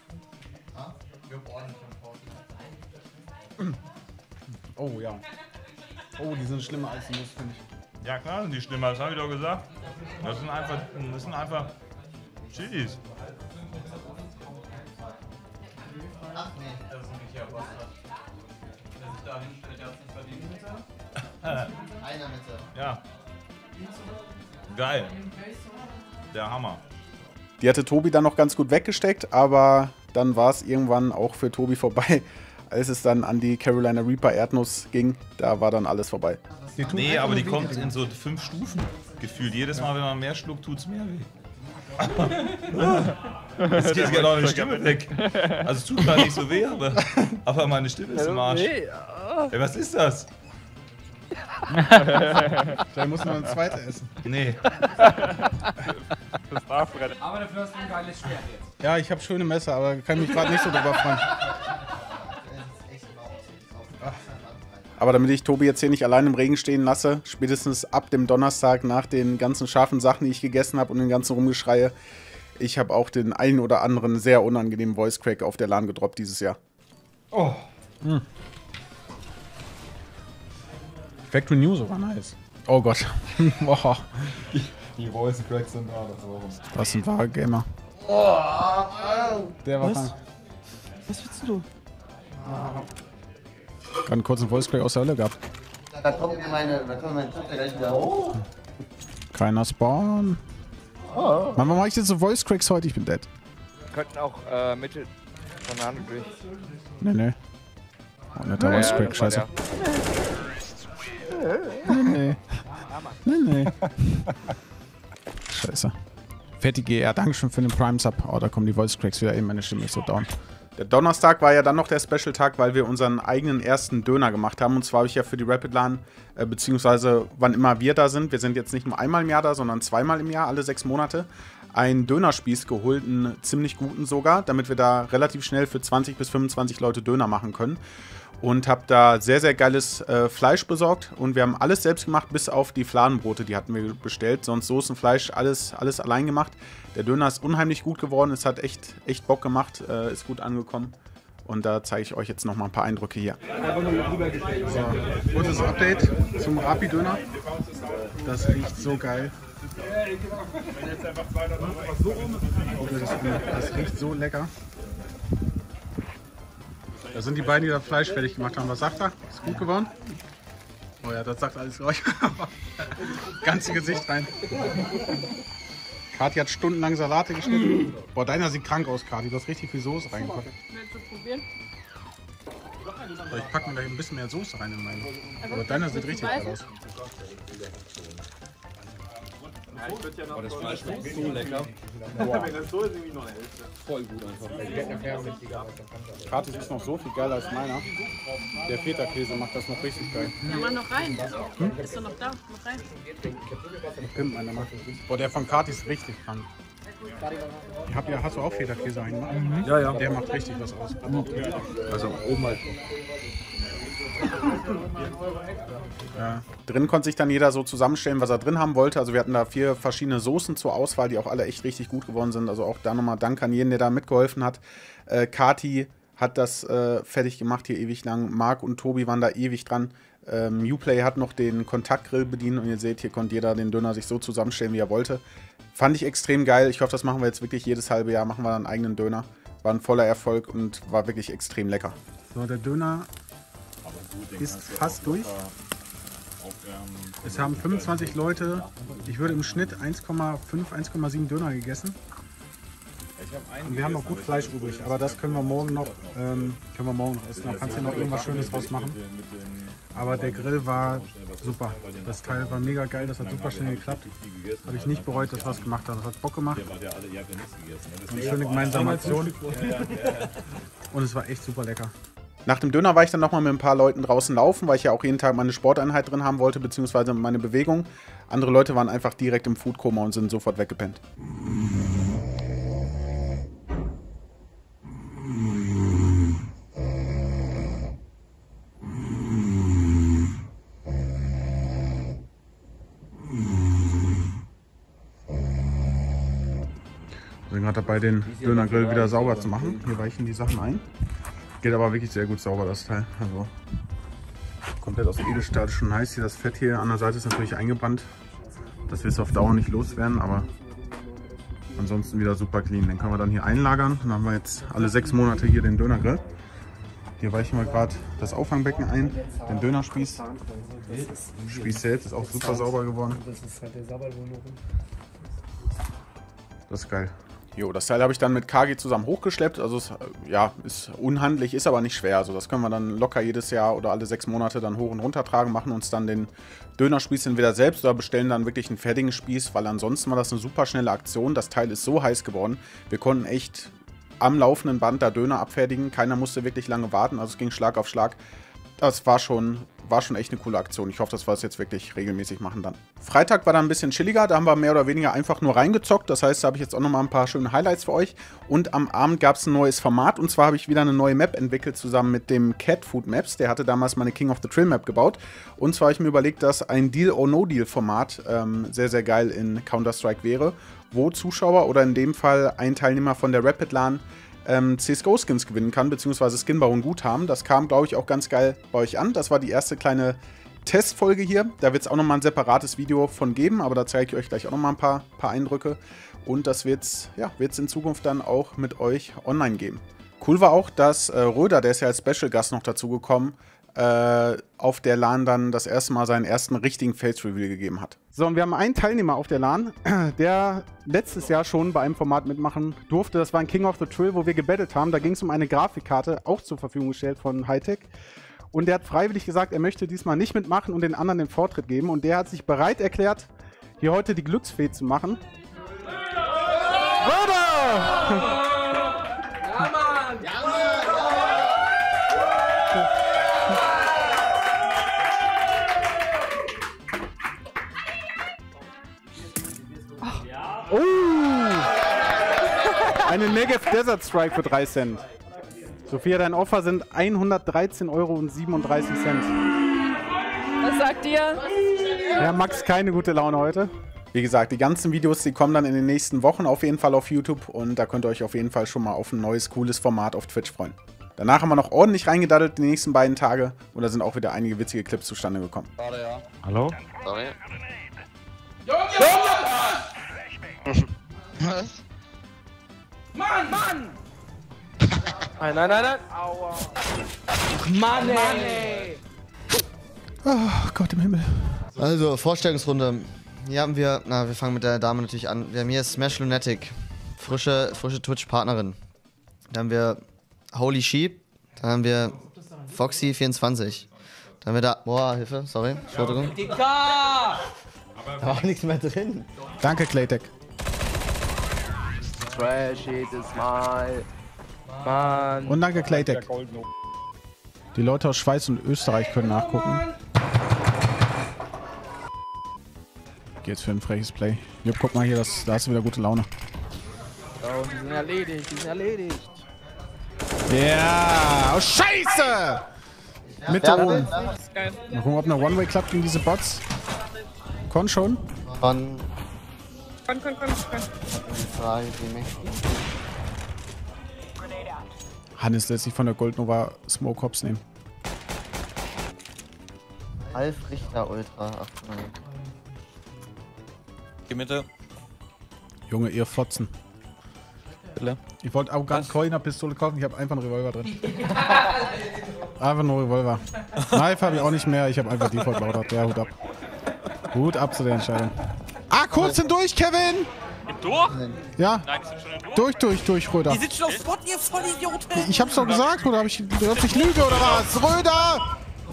Oh ja. Oh, die sind schlimmer als die Nuss, finde ich. Ja klar sind die schlimmer, das habe ich doch gesagt. Das sind einfach, das sind einfach Chilis. Ach nee. Das ist nicht ja was. Wer sich da hinstellt, der hat es nicht verdient, bitte. Einer bitte. Ja. Geil. Der Hammer. Die hatte Tobi dann noch ganz gut weggesteckt, aber dann war es irgendwann auch für Tobi vorbei. Als es dann an die Carolina Reaper Erdnuss ging, da war dann alles vorbei. Die tun Nee, einfach aber die nur weh. kommt in so fünf Stufen gefühlt. Jedes Mal, wenn man mehr schluckt, tut es mehr weh. Jetzt geht genau eine Stimme weg. Also es tut gar nicht so weh, aber, aber meine Stimme ist im Arsch. Ey, was ist das? Vielleicht muss man eine zweite essen. Nee. Das darf brennen. Aber dafür hast du ein geiles Schwert jetzt. Ja, ich habe schöne Messer, aber kann mich gerade nicht so drüber freuen. Aber damit ich Tobi jetzt hier nicht allein im Regen stehen lasse, spätestens ab dem Donnerstag nach den ganzen scharfen Sachen, die ich gegessen habe und den ganzen Rumgeschreie, ich habe auch den einen oder anderen sehr unangenehmen Voice Crack auf der LAN gedroppt dieses Jahr. Oh. Hm. Factory New sogar nice. Oh Gott. oh. Die, die Voice Cracks sind da, das warum. Das sind wahre Gamer. Oh. Der war Was? krank. Was willst du? Gerade einen kurzen Voice Crack aus der Hölle gehabt. Da kommt mir meine, da kommt meine Tochter gleich wieder hoch. Keiner Spawn. Oh. Mann, warum mache ich jetzt so Voice Cracks heute? Ich bin dead. Wir könnten auch äh, Mittel. Banane durch. Nee, nee. Oh, netter Voice Crack, scheiße. Nee, nee. Nee, nee. Scheiße. Fetti G R, Dankeschön für den Prime-Sub. Oh, da kommen die Voice Cracks wieder eben, meine Stimme ist so down. Der Donnerstag war ja dann noch der Special-Tag, weil wir unseren eigenen ersten Döner gemacht haben. Und zwar habe ich ja für die Rapid LAN, äh, beziehungsweise wann immer wir da sind, wir sind jetzt nicht nur einmal im Jahr da, sondern zweimal im Jahr, alle sechs Monate, einen Dönerspieß geholt, einen ziemlich guten sogar, damit wir da relativ schnell für zwanzig bis fünfundzwanzig Leute Döner machen können. Und habe da sehr, sehr geiles äh, Fleisch besorgt. Und wir haben alles selbst gemacht, bis auf die Fladenbrote, die hatten wir bestellt. Sonst Soßen, Fleisch, alles, alles allein gemacht. Der Döner ist unheimlich gut geworden. Es hat echt, echt Bock gemacht, äh, ist gut angekommen. Und da zeige ich euch jetzt noch mal ein paar Eindrücke hier. So, kurzes Update zum Rapi-Döner. Das riecht so geil. Das riecht so lecker. Das sind die beiden, die das Fleisch fertig gemacht haben. Was sagt er? Ist gut geworden? Oh ja, das sagt alles euch. Ganze Gesicht rein. Kathi hat stundenlang Salate geschnitten. Boah, deiner sieht krank aus, Kathi. Du hast richtig viel Soße reingepackt. Willst du probieren? Ich packe mir gleich ein bisschen mehr Soße rein in meinen. Aber deiner sieht richtig geil aus. Oh, das Fleisch schmeckt so lecker. Wow. Wenn das so ist, irgendwie noch eine Hälfte. Voll gut einfach. Kathis ist noch so viel geiler als meiner. Der Feta-Käse macht das noch richtig geil. Ja, mach noch rein. Hm? Ist doch noch da? Noch rein. Pimp, meiner macht. Boah, der von Kathi ist richtig krank. Ich hab ja, hast du auch Feta-Käse reingemacht? Mhm. Ja, ja. Der macht richtig was aus. Also oben halt. Ja. Drin konnte sich dann jeder so zusammenstellen, was er drin haben wollte. Also wir hatten da vier verschiedene Soßen zur Auswahl, die auch alle echt richtig gut geworden sind. Also auch da nochmal Dank an jeden, der da mitgeholfen hat. Äh, Kathi hat das äh, fertig gemacht hier ewig lang. Marc und Tobi waren da ewig dran. Ähm, Uplay hat noch den Kontaktgrill bedient und ihr seht, hier konnte jeder den Döner sich so zusammenstellen, wie er wollte. Fand ich extrem geil. Ich hoffe, das machen wir jetzt wirklich jedes halbe Jahr. Machen wir einen eigenen Döner. War ein voller Erfolg und war wirklich extrem lecker. So, der Döner ist fast durch. Es haben fünfundzwanzig Leute, ich würde im Schnitt eins Komma fünf, eins Komma sieben Döner gegessen. Und wir haben noch gut Fleisch übrig, aber das können wir morgen noch, ähm, können wir morgen noch essen. Da kannst du noch irgendwas Schönes draus machen. Aber der Grill war super. Das Teil war mega geil, das hat super schnell geklappt. Habe ich nicht bereut, dass wir es gemacht haben. Das hat Bock gemacht. Eine schöne gemeinsame Aktion. Und es war echt super lecker. Nach dem Döner war ich dann nochmal mit ein paar Leuten draußen laufen, weil ich ja auch jeden Tag meine Sporteinheit drin haben wollte, beziehungsweise meine Bewegung. Andere Leute waren einfach direkt im Foodkoma und sind sofort weggepennt. Wir sind gerade dabei, den Dönergrill wieder sauber zu machen. Hier weichen die Sachen ein. Geht aber wirklich sehr gut sauber, das Teil. Also komplett aus Edelstahl, schon nice. Hier das Fett hier an der Seite ist natürlich eingebrannt. Das wird es auf Dauer nicht loswerden, aber ansonsten wieder super clean. Den können wir dann hier einlagern. Dann haben wir jetzt alle sechs Monate hier den Dönergrill. Hier weichen wir gerade das Auffangbecken ein, den Dönerspieß. Spieß selbst ist auch super sauber geworden. Das ist geil. Jo, das Teil habe ich dann mit Kagi zusammen hochgeschleppt. Also es ja, ist unhandlich, ist aber nicht schwer. Also das können wir dann locker jedes Jahr oder alle sechs Monate dann hoch und runter tragen, machen uns dann den Dönerspieß entweder selbst oder bestellen dann wirklich einen fertigen Spieß, weil ansonsten war das eine super schnelle Aktion. Das Teil ist so heiß geworden. Wir konnten echt am laufenden Band da Döner abfertigen. Keiner musste wirklich lange warten, also es ging Schlag auf Schlag. Das war schon, war schon echt eine coole Aktion. Ich hoffe, dass wir es jetzt wirklich regelmäßig machen dann. Freitag war dann ein bisschen chilliger. Da haben wir mehr oder weniger einfach nur reingezockt. Das heißt, da habe ich jetzt auch nochmal ein paar schöne Highlights für euch. Und am Abend gab es ein neues Format. Und zwar habe ich wieder eine neue Map entwickelt zusammen mit dem Cat Food Maps. Der hatte damals meine King of the Trail Map gebaut. Und zwar habe ich mir überlegt, dass ein Deal or No Deal Format ähm, sehr, sehr geil in Counter-Strike wäre. Wo Zuschauer oder in dem Fall ein Teilnehmer von der Rapid LAN C S G O-Skins gewinnen kann, beziehungsweise Skinbauern Guthaben. Das kam, glaube ich, auch ganz geil bei euch an. Das war die erste kleine Testfolge hier. Da wird es auch nochmal ein separates Video von geben, aber da zeige ich euch gleich auch nochmal ein paar, paar Eindrücke. Und das wird es ja, wird's in Zukunft dann auch mit euch online geben. Cool war auch, dass äh, Röder, der ist ja als Special-Gast noch dazu gekommen, äh, auf der LAN dann das erste Mal seinen ersten richtigen Face-Reveal gegeben hat. So, und wir haben einen Teilnehmer auf der LAN, der letztes Jahr schon bei einem Format mitmachen durfte. Das war ein King of the Trill, wo wir gebettelt haben. Da ging es um eine Grafikkarte, auch zur Verfügung gestellt von Hightech. Und der hat freiwillig gesagt, er möchte diesmal nicht mitmachen und den anderen den Vortritt geben. Und der hat sich bereit erklärt, hier heute die Glücksfee zu machen. Röder! Ja, Mann! Ja, Mann! Oh! Eine Negev Desert Strike für drei Cent. Sophia, dein Offer sind hundertdreizehn Euro siebenunddreißig. Was sagt ihr? Ja, Max, keine gute Laune heute. Wie gesagt, die ganzen Videos, die kommen dann in den nächsten Wochen auf jeden Fall auf YouTube. Und da könnt ihr euch auf jeden Fall schon mal auf ein neues, cooles Format auf Twitch freuen. Danach haben wir noch ordentlich reingedaddelt die nächsten beiden Tage. Und da sind auch wieder einige witzige Clips zustande gekommen. Warte, ja. Hallo? Sorry. Was? Mann, Mann! Nein, nein, nein, nein! Aua! Mann, ey! Oh Gott im Himmel. Also, Vorstellungsrunde. Hier haben wir, na, wir fangen mit der Dame natürlich an. Wir haben hier Smash Lunatic, frische, frische Twitch-Partnerin. Dann haben wir Holy Sheep, dann haben wir Foxy vierundzwanzig. Dann haben wir da, boah, Hilfe, sorry, Entschuldigung. Da war auch nichts mehr drin. Danke, Claytech. Trash jedes Mal. Mann. Und danke, Claytech. Die Leute aus Schweiz und Österreich können nachgucken. Geht's für ein freches Play. Jupp, guck mal hier, das, da hast du wieder gute Laune. Oh, die sind erledigt, die sind erledigt. Ja, yeah. Oh, Scheiße! Mitte oben. Mal gucken, ob eine One-Way klappt gegen diese Bots. Kon schon? Kon. Kon, kon, kon, kon. Frage, die mich. Hannes lässt sich von der Goldnova Smoke Hops nehmen. Alf Richter Ultra. Ach, nein. Geh Mitte. Junge, ihr Fotzen. Bitte? Ich wollte auch ganz Coiner-Pistole kaufen, ich habe einfach einen Revolver drin. Einfach nur Revolver. Knife habe ich auch nicht mehr, ich habe einfach Default lautert. Ja, Hut ab. Hut ab zu der Entscheidung. Ah, kurz hindurch, Kevin! Durch? Ja. Nein, die sind schon durch. Durch, durch, durch, Röder. Die sind schon auf Spot, ihr Vollidioten! Ich hab's doch gesagt, Röder. Hab ich, ob ich lüge oder was? Röder!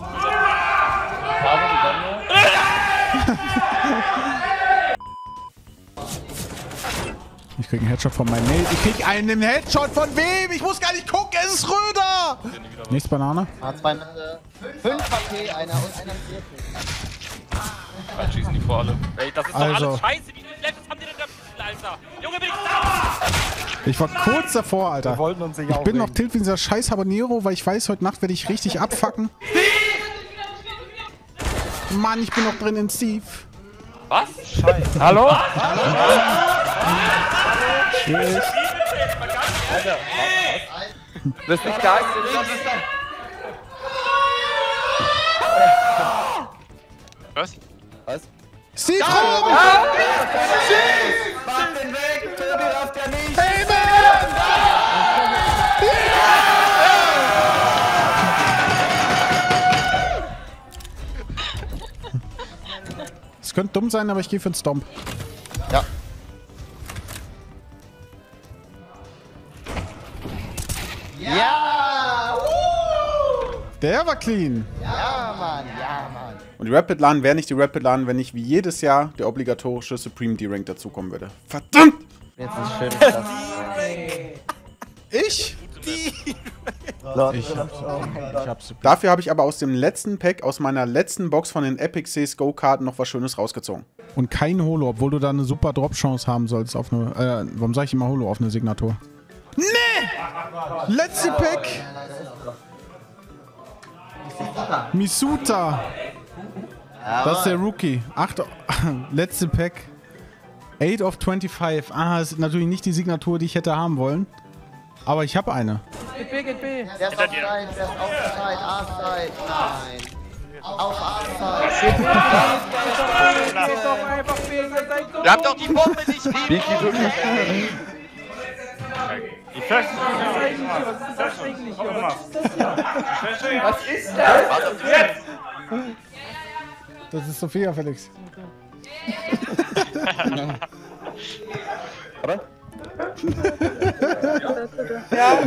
Ich krieg einen Headshot von meinem Mate. Ich krieg einen Headshot von wem? Ich muss gar nicht gucken, es ist Röder! Nächste Banane. Ah, zwei fünf H P, einer und einer vier. Dann schießen die vor alle. Ey, das ist doch Also. alles scheiße. Wie viele Levels haben die denn da, Alter? Junge, bin ich da! Ich war kurz davor, Alter. Wir wollten uns nicht ich bin aufregen. noch tilt wie dieser scheiß Habanero, weil ich weiß, heute Nacht werde ich richtig abfacken. Mann, ich bin noch drin in Steve. Was? Scheiße. Hallo? Hallo? Schwierig. Alter, das ist nicht da. Was? Was? Steve, da! rum! Ah! Steve! Mach den weg! Tobi darf der nicht! Hey, man! Es könnte dumm sein, aber ich gehe für den Stomp. Ja. Ja! Der war clean. Ja, Mann, ja, Mann. Und die Rapid LAN wäre nicht die Rapid LAN, wenn nicht wie jedes Jahr der obligatorische Supreme D-Rank dazukommen würde. Verdammt! Jetzt ist schön, dass Ich? Lord, Ich hab's, ich hab's. Dafür habe ich aber aus dem letzten Pack, aus meiner letzten Box von den Epic C S G O-Karten noch was Schönes rausgezogen. Und kein Holo, obwohl du da eine super Drop-Chance haben sollst auf eine, äh, warum sag ich immer Holo, auf eine Signatur? Nee! Letzte Pack! Misuta! Das ist der Rookie. Acht, letzte Pack. eight of twenty-five. Ah, das ist natürlich nicht die Signatur, die ich hätte haben wollen. Aber ich habe eine. Geht B, geht B. Der ist offside, der ist offside, A-Side. Nein. Auf A-Side. Geht doch einfach B, ihr seid doch Ihr habt doch die Bombe nicht Biki, du Ich verstehe nicht. Was ist das? Jetzt! Das ist Sophia, Felix. Oder? Ja.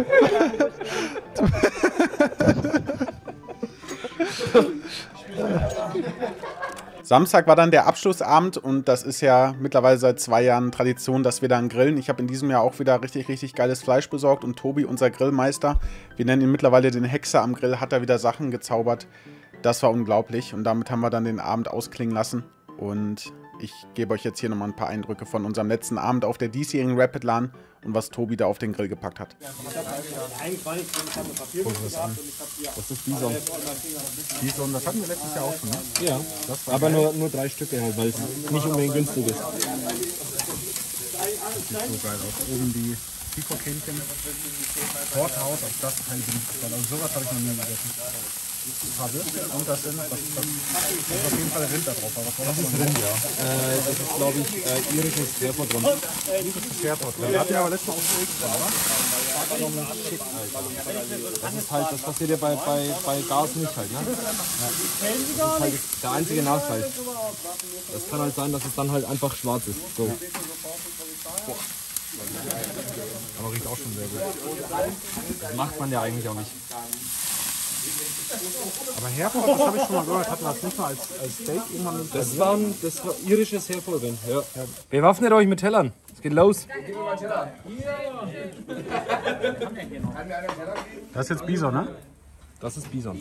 Samstag war dann der Abschlussabend und das ist ja mittlerweile seit zwei Jahren Tradition, dass wir dann grillen. Ich habe in diesem Jahr auch wieder richtig, richtig geiles Fleisch besorgt und Tobi, unser Grillmeister, wir nennen ihn mittlerweile den Hexer am Grill, hat da wieder Sachen gezaubert. Das war unglaublich und damit haben wir dann den Abend ausklingen lassen und ich gebe euch jetzt hier nochmal ein paar Eindrücke von unserem letzten Abend auf der diesjährigen Rapid LAN und was Tobi da auf den Grill gepackt hat. Das ist Bison. Bison, das hatten wir letztes Jahr auch schon, ne? Ja, aber nur, nur drei Stücke halt, weil es nicht unbedingt günstig ist. Das sieht so geil aus. Oben die Pico-Kähnchen. Porthaus auf das Teil bin ich gespannt. Also sowas habe ich noch nie gegessen. Ein paar Würstchen und das sind, das, das, das ist auf jeden Fall Rind da drauf. Aber das ist Rind, ja. Äh, das ist, glaube ich, äh, irisches Herford drin. Irisches Herford drin. Das hatten wir aber letztes Mal auch schon extra, oder? Das ist halt, das passiert ja bei, bei, bei Gas nicht halt, ne? Ja. Das ist halt der einzige Nachteil. Das kann halt sein, dass es dann halt einfach schwarz ist. So. Aber riecht auch schon sehr gut. Das macht man ja eigentlich auch nicht. Aber Herford, das habe ich schon mal gehört, hatten wir das nicht mal als, als Steak irgendwann mit Das war, ein, das war irisches Herford, ja. Ja. Bewaffnet euch mit Tellern. Es geht los. Das ist jetzt Bison, ne? Das ist Bison.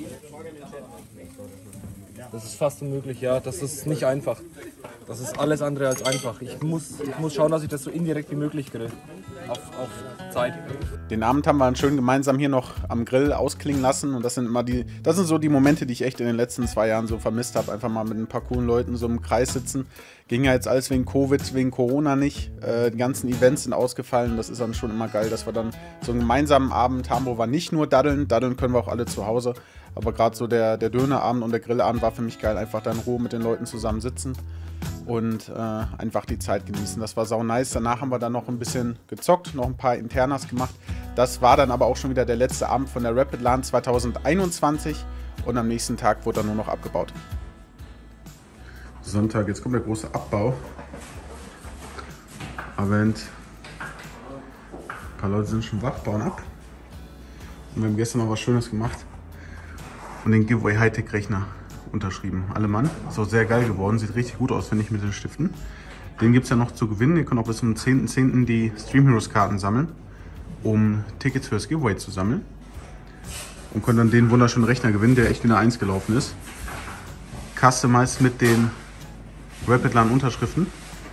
Das ist fast unmöglich, ja. Das ist nicht einfach. Das ist alles andere als einfach. Ich muss, ich muss schauen, dass ich das so indirekt wie möglich grill. Auf, auf Zeit. Den Abend haben wir dann schön gemeinsam hier noch am Grill ausklingen lassen und das sind immer die, das sind so die Momente, die ich echt in den letzten zwei Jahren so vermisst habe. Einfach mal mit ein paar coolen Leuten so im Kreis sitzen. Ging ja jetzt alles wegen Covid, wegen Corona nicht. Äh, die ganzen Events sind ausgefallen. Das ist dann schon immer geil, dass wir dann so einen gemeinsamen Abend haben, wo wir nicht nur daddeln. Daddeln können wir auch alle zu Hause. Aber gerade so der, der Dönerabend und der Grillabend war für mich geil. Einfach dann in Ruhe mit den Leuten zusammen sitzen und äh, einfach die Zeit genießen. Das war sau nice. Danach haben wir dann noch ein bisschen gezockt, noch ein paar Internas gemacht. Das war dann aber auch schon wieder der letzte Abend von der Rapid LAN zwanzig einundzwanzig und am nächsten Tag wurde dann nur noch abgebaut. Sonntag, jetzt kommt der große Abbau. Advent. Ein paar Leute sind schon wach, bauen ab. Und wir haben gestern noch was Schönes gemacht und den Giveaway Hightech-Rechner unterschrieben. Alle Mann. Ist auch sehr geil geworden. Sieht richtig gut aus, finde ich, mit den Stiften. Den gibt es ja noch zu gewinnen. Ihr könnt auch bis zum zehnten zehnten die Stream Heroes Karten sammeln, um Tickets für das Giveaway zu sammeln. Und könnt dann den wunderschönen Rechner gewinnen, der echt wie eine eins gelaufen ist. Customized mit den Rapid LAN Unterschriften.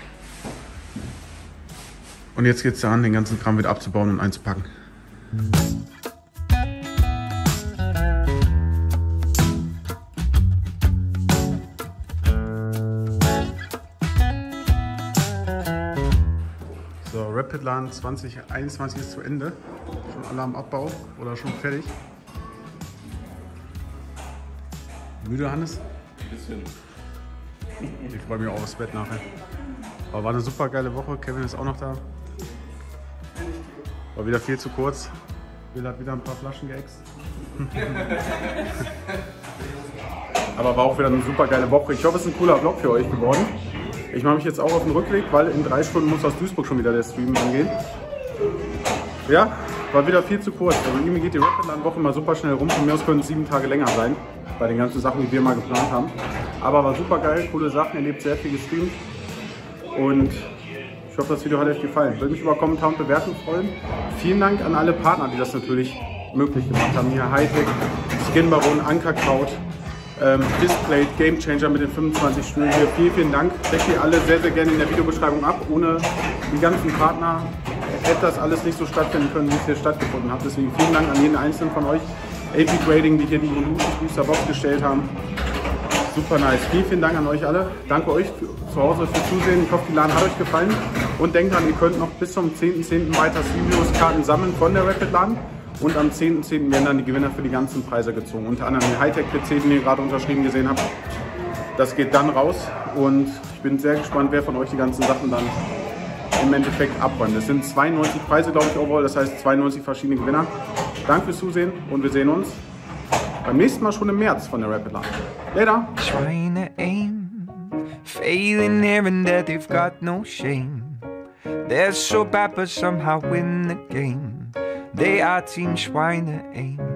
Und jetzt geht es daran, den ganzen Kram wieder abzubauen und einzupacken. So, Rapid LAN zwanzig einundzwanzig ist zu Ende. Schon alle am Abbau oder schon fertig. Müde, Hannes? Ein bisschen. Ich freue mich auch aufs Bett nachher. Aber war eine super geile Woche. Kevin ist auch noch da. War wieder viel zu kurz. Will hat wieder ein paar Flaschen geäxt. Aber war auch wieder eine super geile Woche. Ich hoffe, es ist ein cooler Vlog für euch geworden. Ich mache mich jetzt auch auf den Rückweg, weil in drei Stunden muss aus Duisburg schon wieder der Stream angehen. Ja, war wieder viel zu kurz. Also irgendwie geht die Rapid LAN Woche mal super schnell rum. Von mir aus können es sieben Tage länger sein. Bei den ganzen Sachen, die wir mal geplant haben. Aber war super geil, coole Sachen, ihr lebt sehr viel gestreamt. Und ich hoffe, das Video hat euch gefallen. Würde mich über Kommentar und Bewertung freuen. Vielen Dank an alle Partner, die das natürlich möglich gemacht haben. Hier Hightech, Skin Baron, Ankerkraut, ähm, Display, Game Changer mit den fünfundzwanzig Stühlen hier. Vielen, vielen Dank. Checkt ihr alle sehr, sehr gerne in der Videobeschreibung ab. Ohne die ganzen Partner hätte das alles nicht so stattfinden können, wie es hier stattgefunden hat. Deswegen vielen Dank an jeden einzelnen von euch. A P Trading, die hier die Evolution Booster Box gestellt haben. Super nice. Vielen, vielen Dank an euch alle. Danke euch für, zu Hause fürs Zusehen. Ich hoffe, die LAN hat euch gefallen. Und denkt dran, ihr könnt noch bis zum zehnten zehnten weiter Stream Heroes Karten sammeln von der Rapid LAN. Und am zehnten zehnten werden dann die Gewinner für die ganzen Preise gezogen. Unter anderem den Hightech-P C, den ihr gerade unterschrieben gesehen habt. Das geht dann raus. Und ich bin sehr gespannt, wer von euch die ganzen Sachen dann im Endeffekt abräumen. Das sind zweiundneunzig Preise, glaube ich, overall, das heißt zweiundneunzig verschiedene Gewinner. Danke fürs Zusehen und wir sehen uns beim nächsten Mal schon im März von der Rapid LAN. Later! Trying to aim, failing here and there, they've got no shame. They're so bad but somehow win the game. They are Team Schweine Aim.